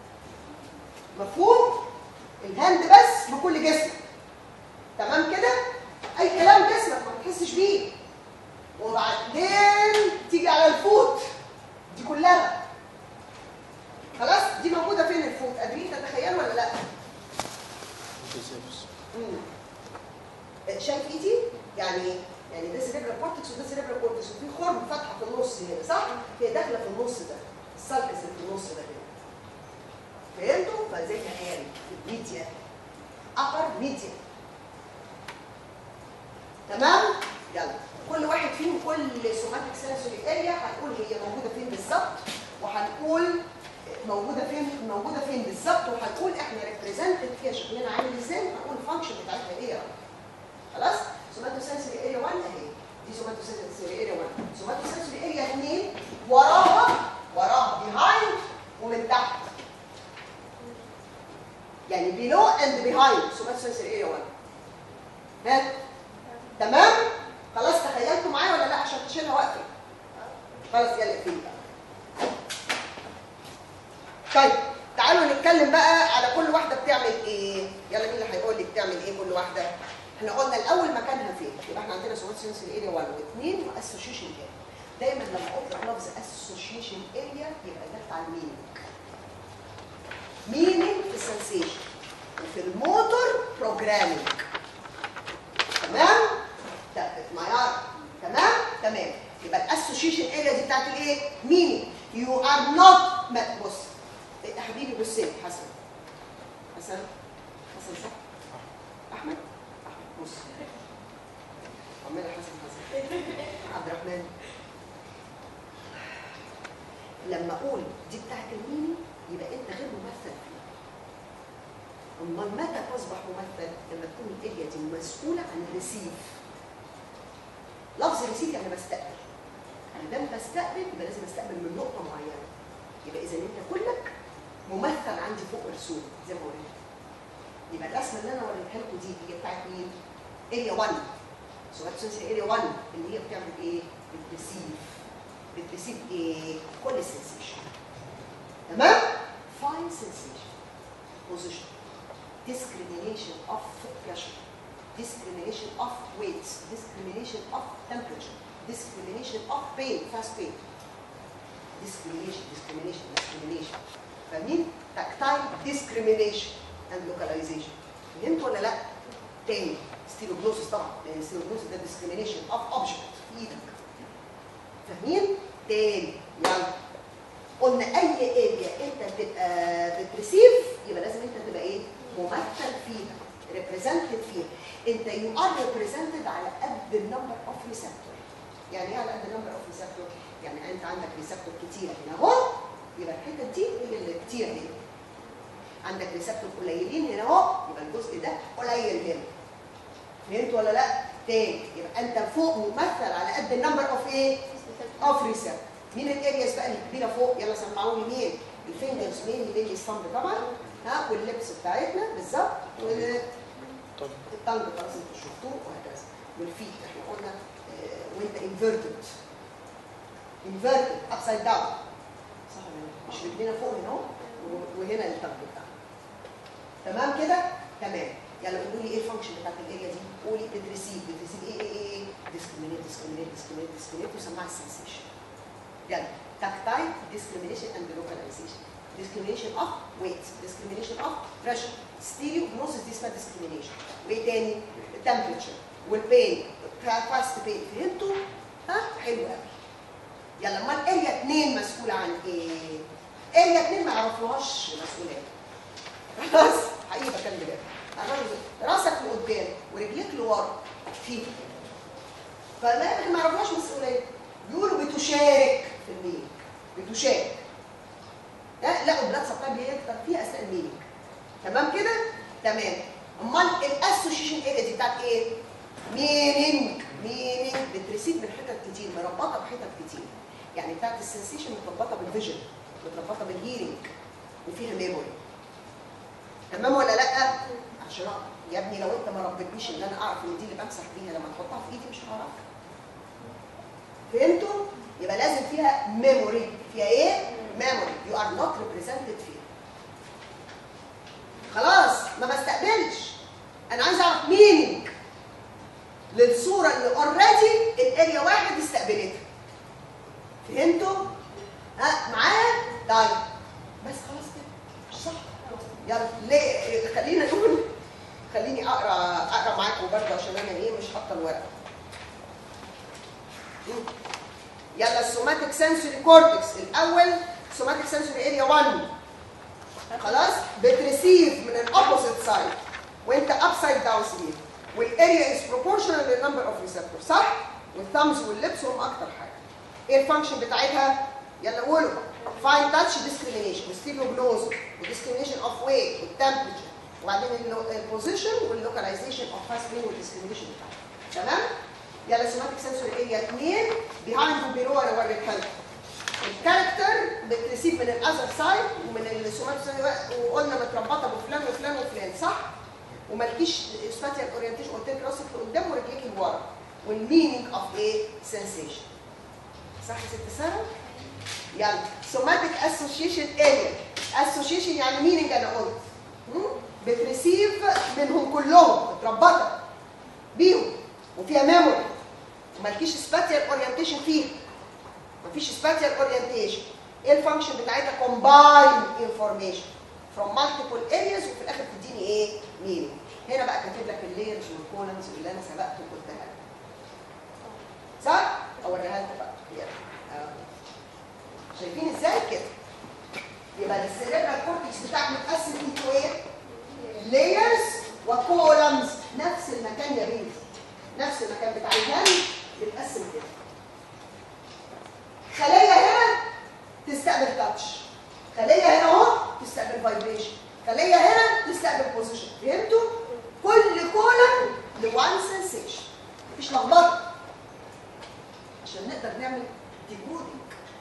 مفهوم؟ الهاند بس بكل جسمك تمام كده؟ اي كلام جسمك ما بتحس تحسش بيه. وبعدين تيجي على الفوت دي كلها. خلاص دي موجوده فين الفوت؟ قادرين تتخيلوا ولا لا؟ شايف ايدي؟ يعني ده سيريبرال كورتكس وده سيريبرال كورتكس، وفي خرم فاتحه في النص هنا صح؟ هي داخله في النص ده، السلكس اللي في النص ده كده. فهمتوا؟ فزي ما قال ميديا upper ميديا. تمام؟ يلا كل واحد فيهم كل سوماتيك سنسوري اريا هنقول هي موجوده فين بالظبط، وهنقول موجوده فين بالظبط، وهنقول احنا ريبريزنتد فيها شكلنا عامل ازاي، وهنقول الفانكشن بتاعتها ايه. خلاص؟ سوماتو سنسوري اريا 1 اهي، دي سوماتو سنسوري اريا 1. سوماتو سنسوري اريا 2 وراها بيهايند ومن تحت. يعني below and behind سوماتو سنسوري اريا 1. ها؟ تمام؟ خلاص تخيلتوا معايا ولا لا عشان تشيلها واقفه؟ خلاص يلا اقفلي بقى. طيب تعالوا نتكلم بقى على كل واحده بتعمل ايه. يلا مين اللي هيقول لي بتعمل ايه كل واحده؟ احنا قلنا الاول مكانها فين؟ يبقى احنا عندنا سوماتو سنسوري اريا 1 و2 واسوشيشن اريا. دايما لما اطلق لفظ اسوشيشن اريا يبقى ده بتاع المينينج. مينينج في السنسيشن وفي الموتور بروجرامينج. تمام؟ معيار. تمام. يبقى الاسوشيشن اريا دي بتاعت الايه؟ مينينج. يو ار نوت. بص يا حبيبي بص لي حسن صح؟ احمد بص عمال حسن عبد الرحمن. لما اقول دي بتاعت المينينج يبقى انت غير ممثل فيها. امال متى تصبح ممثل؟ لما تكون الاريا دي مسؤوله عن الريسيف. لفظ الريسيف يعني بستقبل. انا لما بستقبل يبقى لازم استقبل من نقطه معينه. يبقى اذا انت كلك ممثل عندي فوق رسوم زي ما قلت. يبقى الرسمه اللي انا وريتها لكم دي هي بتاعت مين؟ اريا 1. سوماتو سنسوري اريا 1 اللي هي بتعمل ايه؟ بتريسيف ايه؟ كل سنسيشن. تمام؟ فاين سنسيشن، بوزيشن، discrimination of pressure, discrimination of weights, discrimination of temperature, discrimination of pain, fast pain. discrimination. فاهمين؟ tactile discrimination and localization. فهمت ولا لا؟ تاني ستيلوجلوسس طبعا، لان ستيلوجلوسس ده discrimination of object في ايدك. فاهمين؟ تاني يلا. قلنا اي اريا انت بتبقى بتريسيف يبقى لازم انت تبقى ايه؟ ممثل فيها، ريبريزنتد فيها. انت يو ار ريبريزنتد على قد النمبر اوف ريسبتور. يعني ايه على قد النمبر اوف ريسبتور؟ يعني انت عندك ريسبتور كتير هنا اهو، يبقى الحته دي هي اللي كتير هنا. عندك ريسبتور قليلين هنا اهو، يبقى الجزء ده قليل هنا. فهمت ولا لا؟ تاني يبقى انت فوق ممثل على قد النمبر اوف ايه؟ اوف ريسبتور. مين الارياس بقى اللي كبيره فوق؟ يلا سمعوني مين؟ الفينجرز مين اللي بيجي ستامب طبعا، ها، واللبس بتاعتنا بالظبط، والتانج خلاص انتوا شفتوه وهكذا، والفيت احنا قلنا وانت انفيرتد ابسايد داون صح ولا مش رجلينا فوق هنا اهو وهنا التانج بتاعنا. تمام كده؟ تمام. يلا قولوا لي ايه الفانكشن بتاعت الاريا دي؟ قولي بتريسيف ايه؟ ديسكريمينيت وسمعها السنسيشن. يلا tactile discrimination and localization. discrimination of weight, discrimination of pressure, stereognosis دي اسمها discrimination. وايه تاني؟ temperature والبين fast pain. فهمتوا؟ ها؟ حلو قوي. يلا امال اريا 2 مسؤوله عن ايه؟ اريا 2 ما يعرفوهاش مسؤوليه. خلاص؟ حقيقي بكلم بجد. راسك لقدام ورجليك لورا فيه. فما يعرفوهاش مسؤوليه. بيقولوا بتشارك في الميل. بتشارك. لقوا بلاد سبلاي بيكتر فيها اثناء الميلينج. تمام كده؟ تمام. امال الاسوشيشن اريا دي بتاعت ايه؟ مينينج بتريسيف من حتت كتير، مربطه بحتت كتير. يعني بتاعت السنسيشن متربطه بالفيجن، متربطه بالهيرنج، وفيها ميموري. تمام ولا لا؟ عشان يا ابني لو انت ما ربيتنيش ان انا اعرف ان دي اللي بمسح بيها لما تحطها في ايدي مش هعرفها. فهمتوا؟ يبقى لازم فيها ميموري. فيها ايه؟ ميموري. يو ار نوت ريبريزنتد فيها. خلاص ما بستقبلش. انا عايز اعرف مينينج للصوره الصوره اللي اوريدي الاريا واحد استقبلتها. فهمتوا؟ ها معايا؟ طيب بس خلاص كده مش صح؟ يلا ليه؟ خلينا نقول، خليني اقرا معاكم برضه عشان انا ايه مش حاطه الورقه. يلا السوماتيك سنسوري كورتكس الاول. سوماتيك سنسوري اريا 1 خلاص بتريسيف من الاوبوزيت سايد وانت ابسايد داون سليب، والاريا از بروبورشنال للنمبر اوف ريسبتور صح؟ والثامز واللبس هم اكتر حاجه. ايه الفانكشن بتاعتها؟ يلا قولوا. فاين تاتش ديسكريميشن وستيلوجنوز وديسكريميشن اوف ويت والتمبرتشر وبعدين البوزيشن واللوكاليزيشن اوف فاست بين والديسكريميشن بتاعها. تمام؟ يلا سوماتيك سنسوري اريا 2 بيهايند وبيلو انا اوريكها لكم. الكاركتر بتريسيف من الاذر سايد ومن السوماتيك وقلنا متربطه بفلان وفلان وفلان صح؟ ومالكيش سباتيال اورينتيشن، قلت لك راسك لقدام ورجليك لورا. والمينينج اوف ايه؟ سنسيشن. صح يا ست ساره؟ يلا سوماتيك اسوشيشن اريا. اسوشيشن يعني مينينج انا قلت. بتريسيف منهم كلهم متربطه بيهم وفيها ميموري ومالكيش سباتيال اورينتيشن فيها. مفيش سباتيال اورينتيشن. ايه الفانكشن بتاعتها؟ كومباين انفورميشن فروم مالتيبل ارياز وفي الاخر تديني ايه؟ مينينج. هنا بقى كاتب لك اللايرز والكولمز اللي انا سبقت وقلتها لك. صح؟ اوريها لكم بقى. يلا شايفين ازاي كده؟ يبقى السيريبرال كورتكس بتاعك متقسم انتو ايه؟ لايرز وكولمز. نفس المكان يا بنتي، نفس المكان بتاع الهند بيتقسم كده. خليه هنا تستقبل تاتش، خليه هنا اهو تستقبل فايبريشن، خليه هنا تستقبل بوزيشن. فهمتوا؟ كل كولم لوان سنسيشن، مفيش لخبطه عشان نقدر نعمل ديكودنج.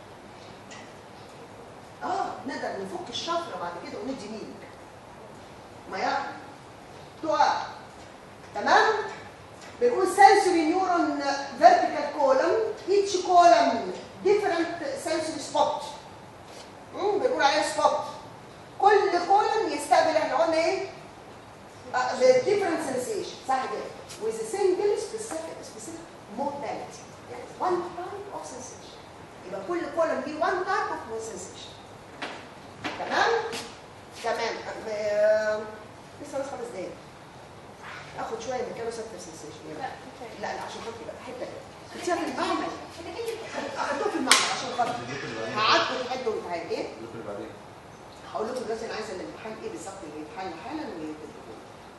نقدر نفك الشفره بعد كده وندي مينينج. ما يعرف تقع. تمام؟ بنقول sensory neuron vertical column each column different sensory spot. بنقول عليها spot. كل column يستقبل احنا قلنا ايه؟ the different sensation صح كده؟ with a single specific modality. يعني one type of sensation. يبقى كل column دي one type of sensation. تمام؟ تمام. لسه بس 5 دقايق. اخد شويه من كانوا سبت سنسيشن. لا عشان خاطر يبقى حته كده. خدتيها في المعمل. اخدتوها في المعمل عشان خاطر هقعدكم تحدوا الامتحان ايه؟ هقول لكم دلوقتي انا عايزه الامتحان ايه بالظبط اللي يتحل حالا ويتدخل.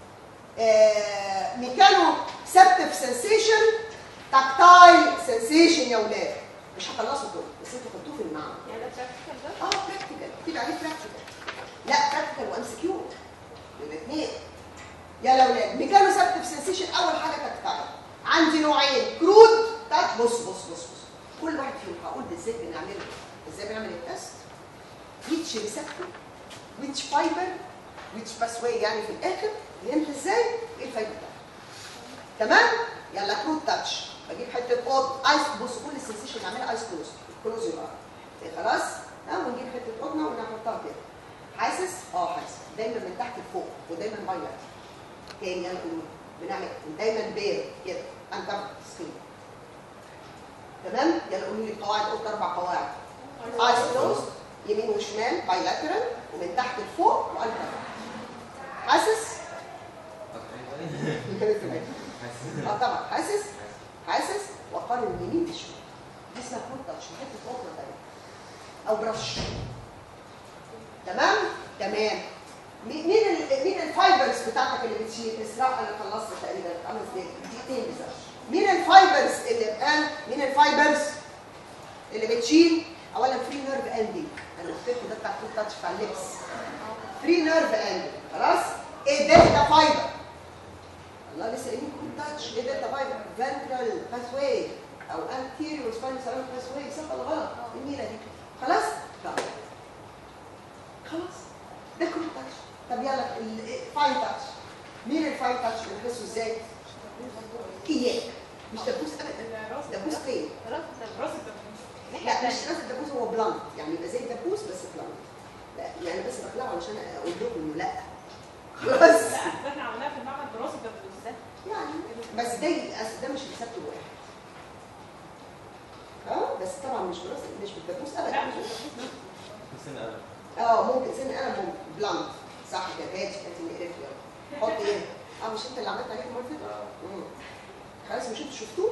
ميكانو سبتف سنسيشن، تاكتايل سنسيشن يا ولاد. مش هخلصوا دول بس انتوا خدتوه في المعمل. يعني ده براكتيكال ده؟ براكتيكال. اكتب عليه براكتيكال. لا براكتيكال وام سي كيو الاثنين. يا اولاد ميكانو سبتف سنسيشن اول حاجه تاكتايل. عندي نوعين كرود تاك. بص كل واحد فيهم هقول ازاي بنعمله، ازاي بنعمل التست. which receptor which fiber which pathway يعني في الاخر فهمت ازاي؟ ايه الفايده بتاعتها؟ تمام؟ يلا كرود تاتش. بجيب حته قط ايس. بص كل السنسيشن نعملها ايس كلوز يبقى خلاص. ونجيب حته قطنه ونحطها كده. حاسس؟ حاسس. دايما من تحت لفوق ودايما بايلات. تاني يلا بنعمل دايما بير كده انت سكين. تمام؟ يلا قولوا لي القواعد. قلت 4 قواعد. ايس كلوز يمين وشمال بايلاترال ومن تحت لفوق وانت حاسس؟ طبعا حاسس وقارن اليمين بالشمال. دي اسمها كود تاتش. حته قطنه دايما او برش. تمام؟ مين الفايبرز بتاعتك اللي بتشيل؟ اسراء انا خلصت تقريبا 5 دقايق دقيقتين بالظبط. مين الفايبرز اللي بتشيل؟ اولا فري نيرف اندنج. انا قلت لكم ده بتاع كود تاتش بتاع اللبس. فري نيرف اندنج خلاص. ايه دلتا فايبر؟ الله لسه قايلين كود تاتش. ايه دلتا فايبر؟ فنترال باثواي او انتيريور سباينال سيراميك باثواي. صح ولا غلط؟ النيله دي خلاص؟ خلاص ده كود تاتش. طب يلا الفاين تاتش. مين الفاين تاتش؟ بنحسه ازاي؟ اياك مش دبوس ابدا. دبوس فين؟ راس الدبوس. لا مش راس الدبوس، هو بلانت يعني يبقى زي الدبوس بس بلانت. لا يعني بس بقلعه علشان اقول لكم انه لا خلاص. لا احنا عملناها في المعمل براس الدبوس ده يعني بس ده مش ريسبتور واحد. بس طبعا مش بالدبوس ابدا. سن قلم. ممكن سن قلم، ممكن بلانت، صح كده. هاتي نقرف يلا. حط ايه؟ مش انت اللي عملت عليه المره اللي فاتت؟ خلاص مش انتوا شفتوه؟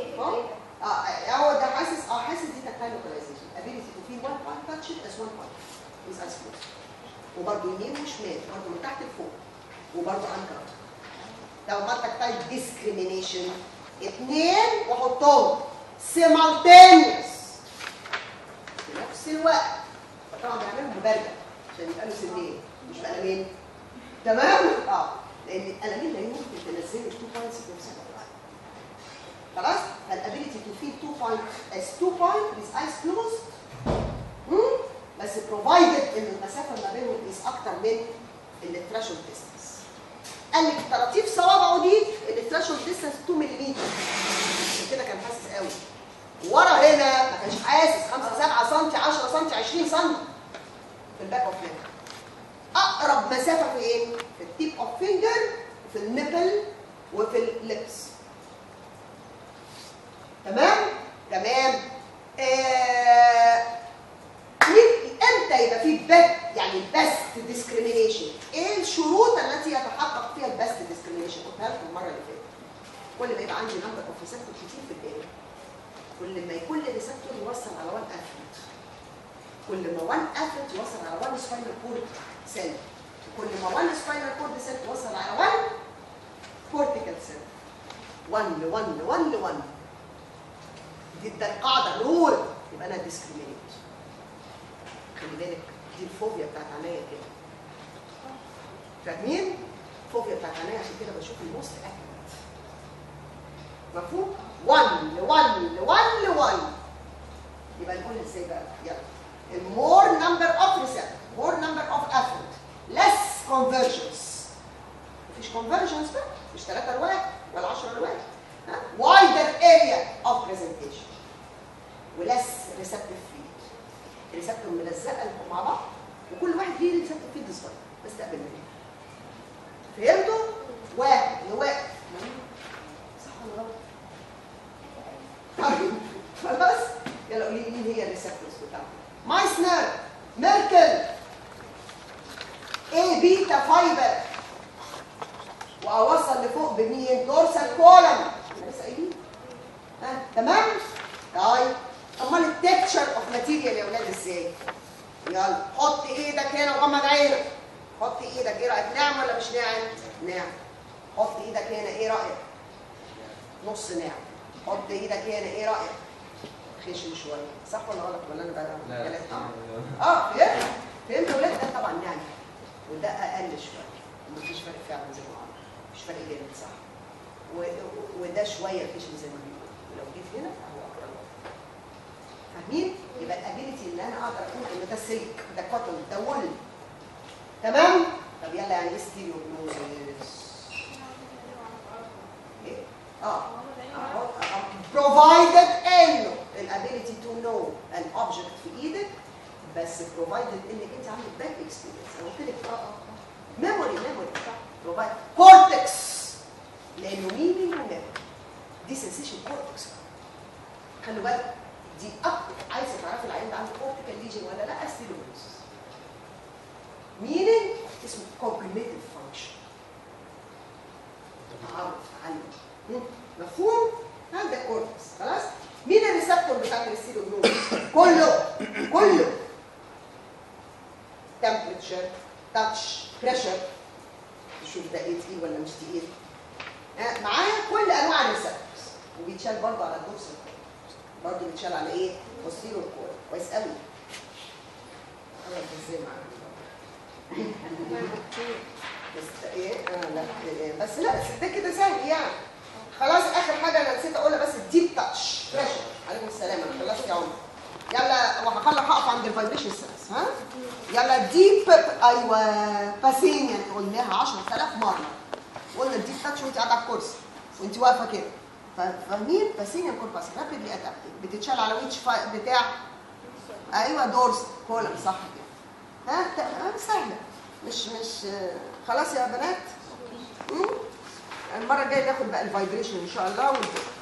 هو ده حاسس دي تكتايل لوكاليزيشن. ability to feel one point touch it as one point with eyes closed. وبرضه يمين وشمال، برضه من تحت لفوق، وبرضه انكر. لو ما تكتايل discrimination، اثنين وحطهم simultaneous في نفس الوقت. طبعا بنعملهم مبالغه عشان يبقى له سنين مش بقلمين. تمام؟ لان القلمين لا يمكن تنزلوا 2 points في نفس الوقت. خلاص؟ فالability to feel 2 points as 2 points with eyes closed بس provided ان المسافه ما بينهم is اكتر من الثريشولد distance. قال لك طراطيف صوابعه دي الثريشولد distance 2 ملم. عشان كده كان حاسس قوي. ورا هنا ما كانش حاسس 5 7 سم 10 سم 20 سم في الباك اوف نيك. اقرب مسافه في ايه؟ في التيب اوف فينجر، في النبل، وفي اللبس. تمام؟ تمام. امتى يبقى في يعني بيست ديسكريميشن؟ ايه الشروط التي يتحقق فيها البيست ديسكريميشن؟ قلتها لكم المره اللي فاتت. كل ما يبقى عندي نمبر اوف ريسبتور كتير في الدنيا، كل ما يكون الريسبتور يوصل على 1 افرنت، كل ما 1 افرنت يوصل على 1 سباينال كورد سيل، كل ما 1 سباينال كورد سيل يوصل على 1 كورتيكال سيل. 1 ل 1 ل 1 ل 1. دي القاعده رول. يبقى انا ديسكريمينيت. خلي بالك دي الفوبيا بتاعت عينيا كده. فاهمين؟ الفوبيا بتاعت عينيا عشان كده بشوف الموست اكيوريت. مفهوم؟ 1 ل 1 ل 1 ل 1. يبقى نقول ازاي بقى؟ يلا. المور نمبر اوف ريسبتور، مور نمبر اوف افرنت، less convergence. مفيش convergence بقى، مش 3 ل 1 ولا 10 ل 1. wider area of presentation ولس receptive field. الريسبتور ملزقه لكم مع بعض وكل واحد ليه ريسبتور فيلد صغير بس ده قبل منه. فهمتوا؟ واحد لواحد. صح ولا غلط؟ خلاص؟ يلا قولي لي مين هي الريسبتورز بتاعتك؟ مايسنر، ميركل، اي بيتا فايبر، واوصل لفوق بمين؟ دورسال كولم. لسه قايلين. تمام؟ طيب امال التكتشر اوف ماتيريال يا اولاد ازاي؟ يلا حط ايدك هنا وغمض عينك. حط ايدك، ايه رايك؟ ناعم ولا مش ناعم؟ ناعم. حط ايدك هنا، ايه رايك؟ نص ناعم. حط ايدك هنا، ايه رايك؟ خشن شويه. صح ولا غلط ولا انا بقى؟ لا فهمت؟ فهمت يا اولاد؟ ده طبعا ناعم وده اقل شويه. مفيش فرق فعلا زي ما قلنا. مفيش فرق جامد صح. وده شويه خشن زي ما بيقولوا. ولو جيت هنا فهو اقرب. فاهمين؟ يبقى الابيلتي اللي انا اقدر اقول ان ده سلك، ده كوتن، ده وول. تمام؟ طب يلا يعني ايه ستيريوجنوزيس؟ ايه؟ provided انه الابيلتي تو نو ان اوبجكت في ايدك، بس provided انك انت عندك باك اكسبيرينس. انا قلت لك ميموري بروفايد كورتكس، لانه مينينج وميموري دي سنسيشن كورتكس. خلوا بالك دي اكتر. عايزه تعرفي العيان ده عنده كورتيكال ليجن ولا لا؟ ستيريوجنوزيس. مينينج اسمه كوجنيتيف فانكشن. تعرف عنه. مفهوم؟ هذا كورتكس. خلاص؟ مين الريسبتور بتاع الستيريوجنوزيس؟ كله temperature، touch، pressure. نشوف ده ايه، تقيل ولا مش تقيل. معايا كل انواع الريسبتورز. وبيتشال برضه على الدورسال كول. برضه بيتشال على ايه؟ posterior كول. كويس قوي. ازاي معانا؟ بس ايه؟ لا بس لا ده كده سهل يعني. خلاص اخر حاجه انا نسيت اقولها بس الديب تاتش. بريشر. عليكم السلام، انا خلصت يا عمر. يلا هقف عند الفايبريشن سنس. ها؟ يلا ديب. ايوه باسين يعني قلناها 10000 مره. قلنا الديب تاتش وانت قاعده على الكرسي وانت واقفه كده. فاهمين؟ باسين يعني كورباس رابيدلي ادابتد. بتتشال على ويتش بتاع ايوه دورس كولم. صح كده. ها سهله. مش خلاص يا بنات. المره الجايه ناخد بقى الفايبريشن ان شاء الله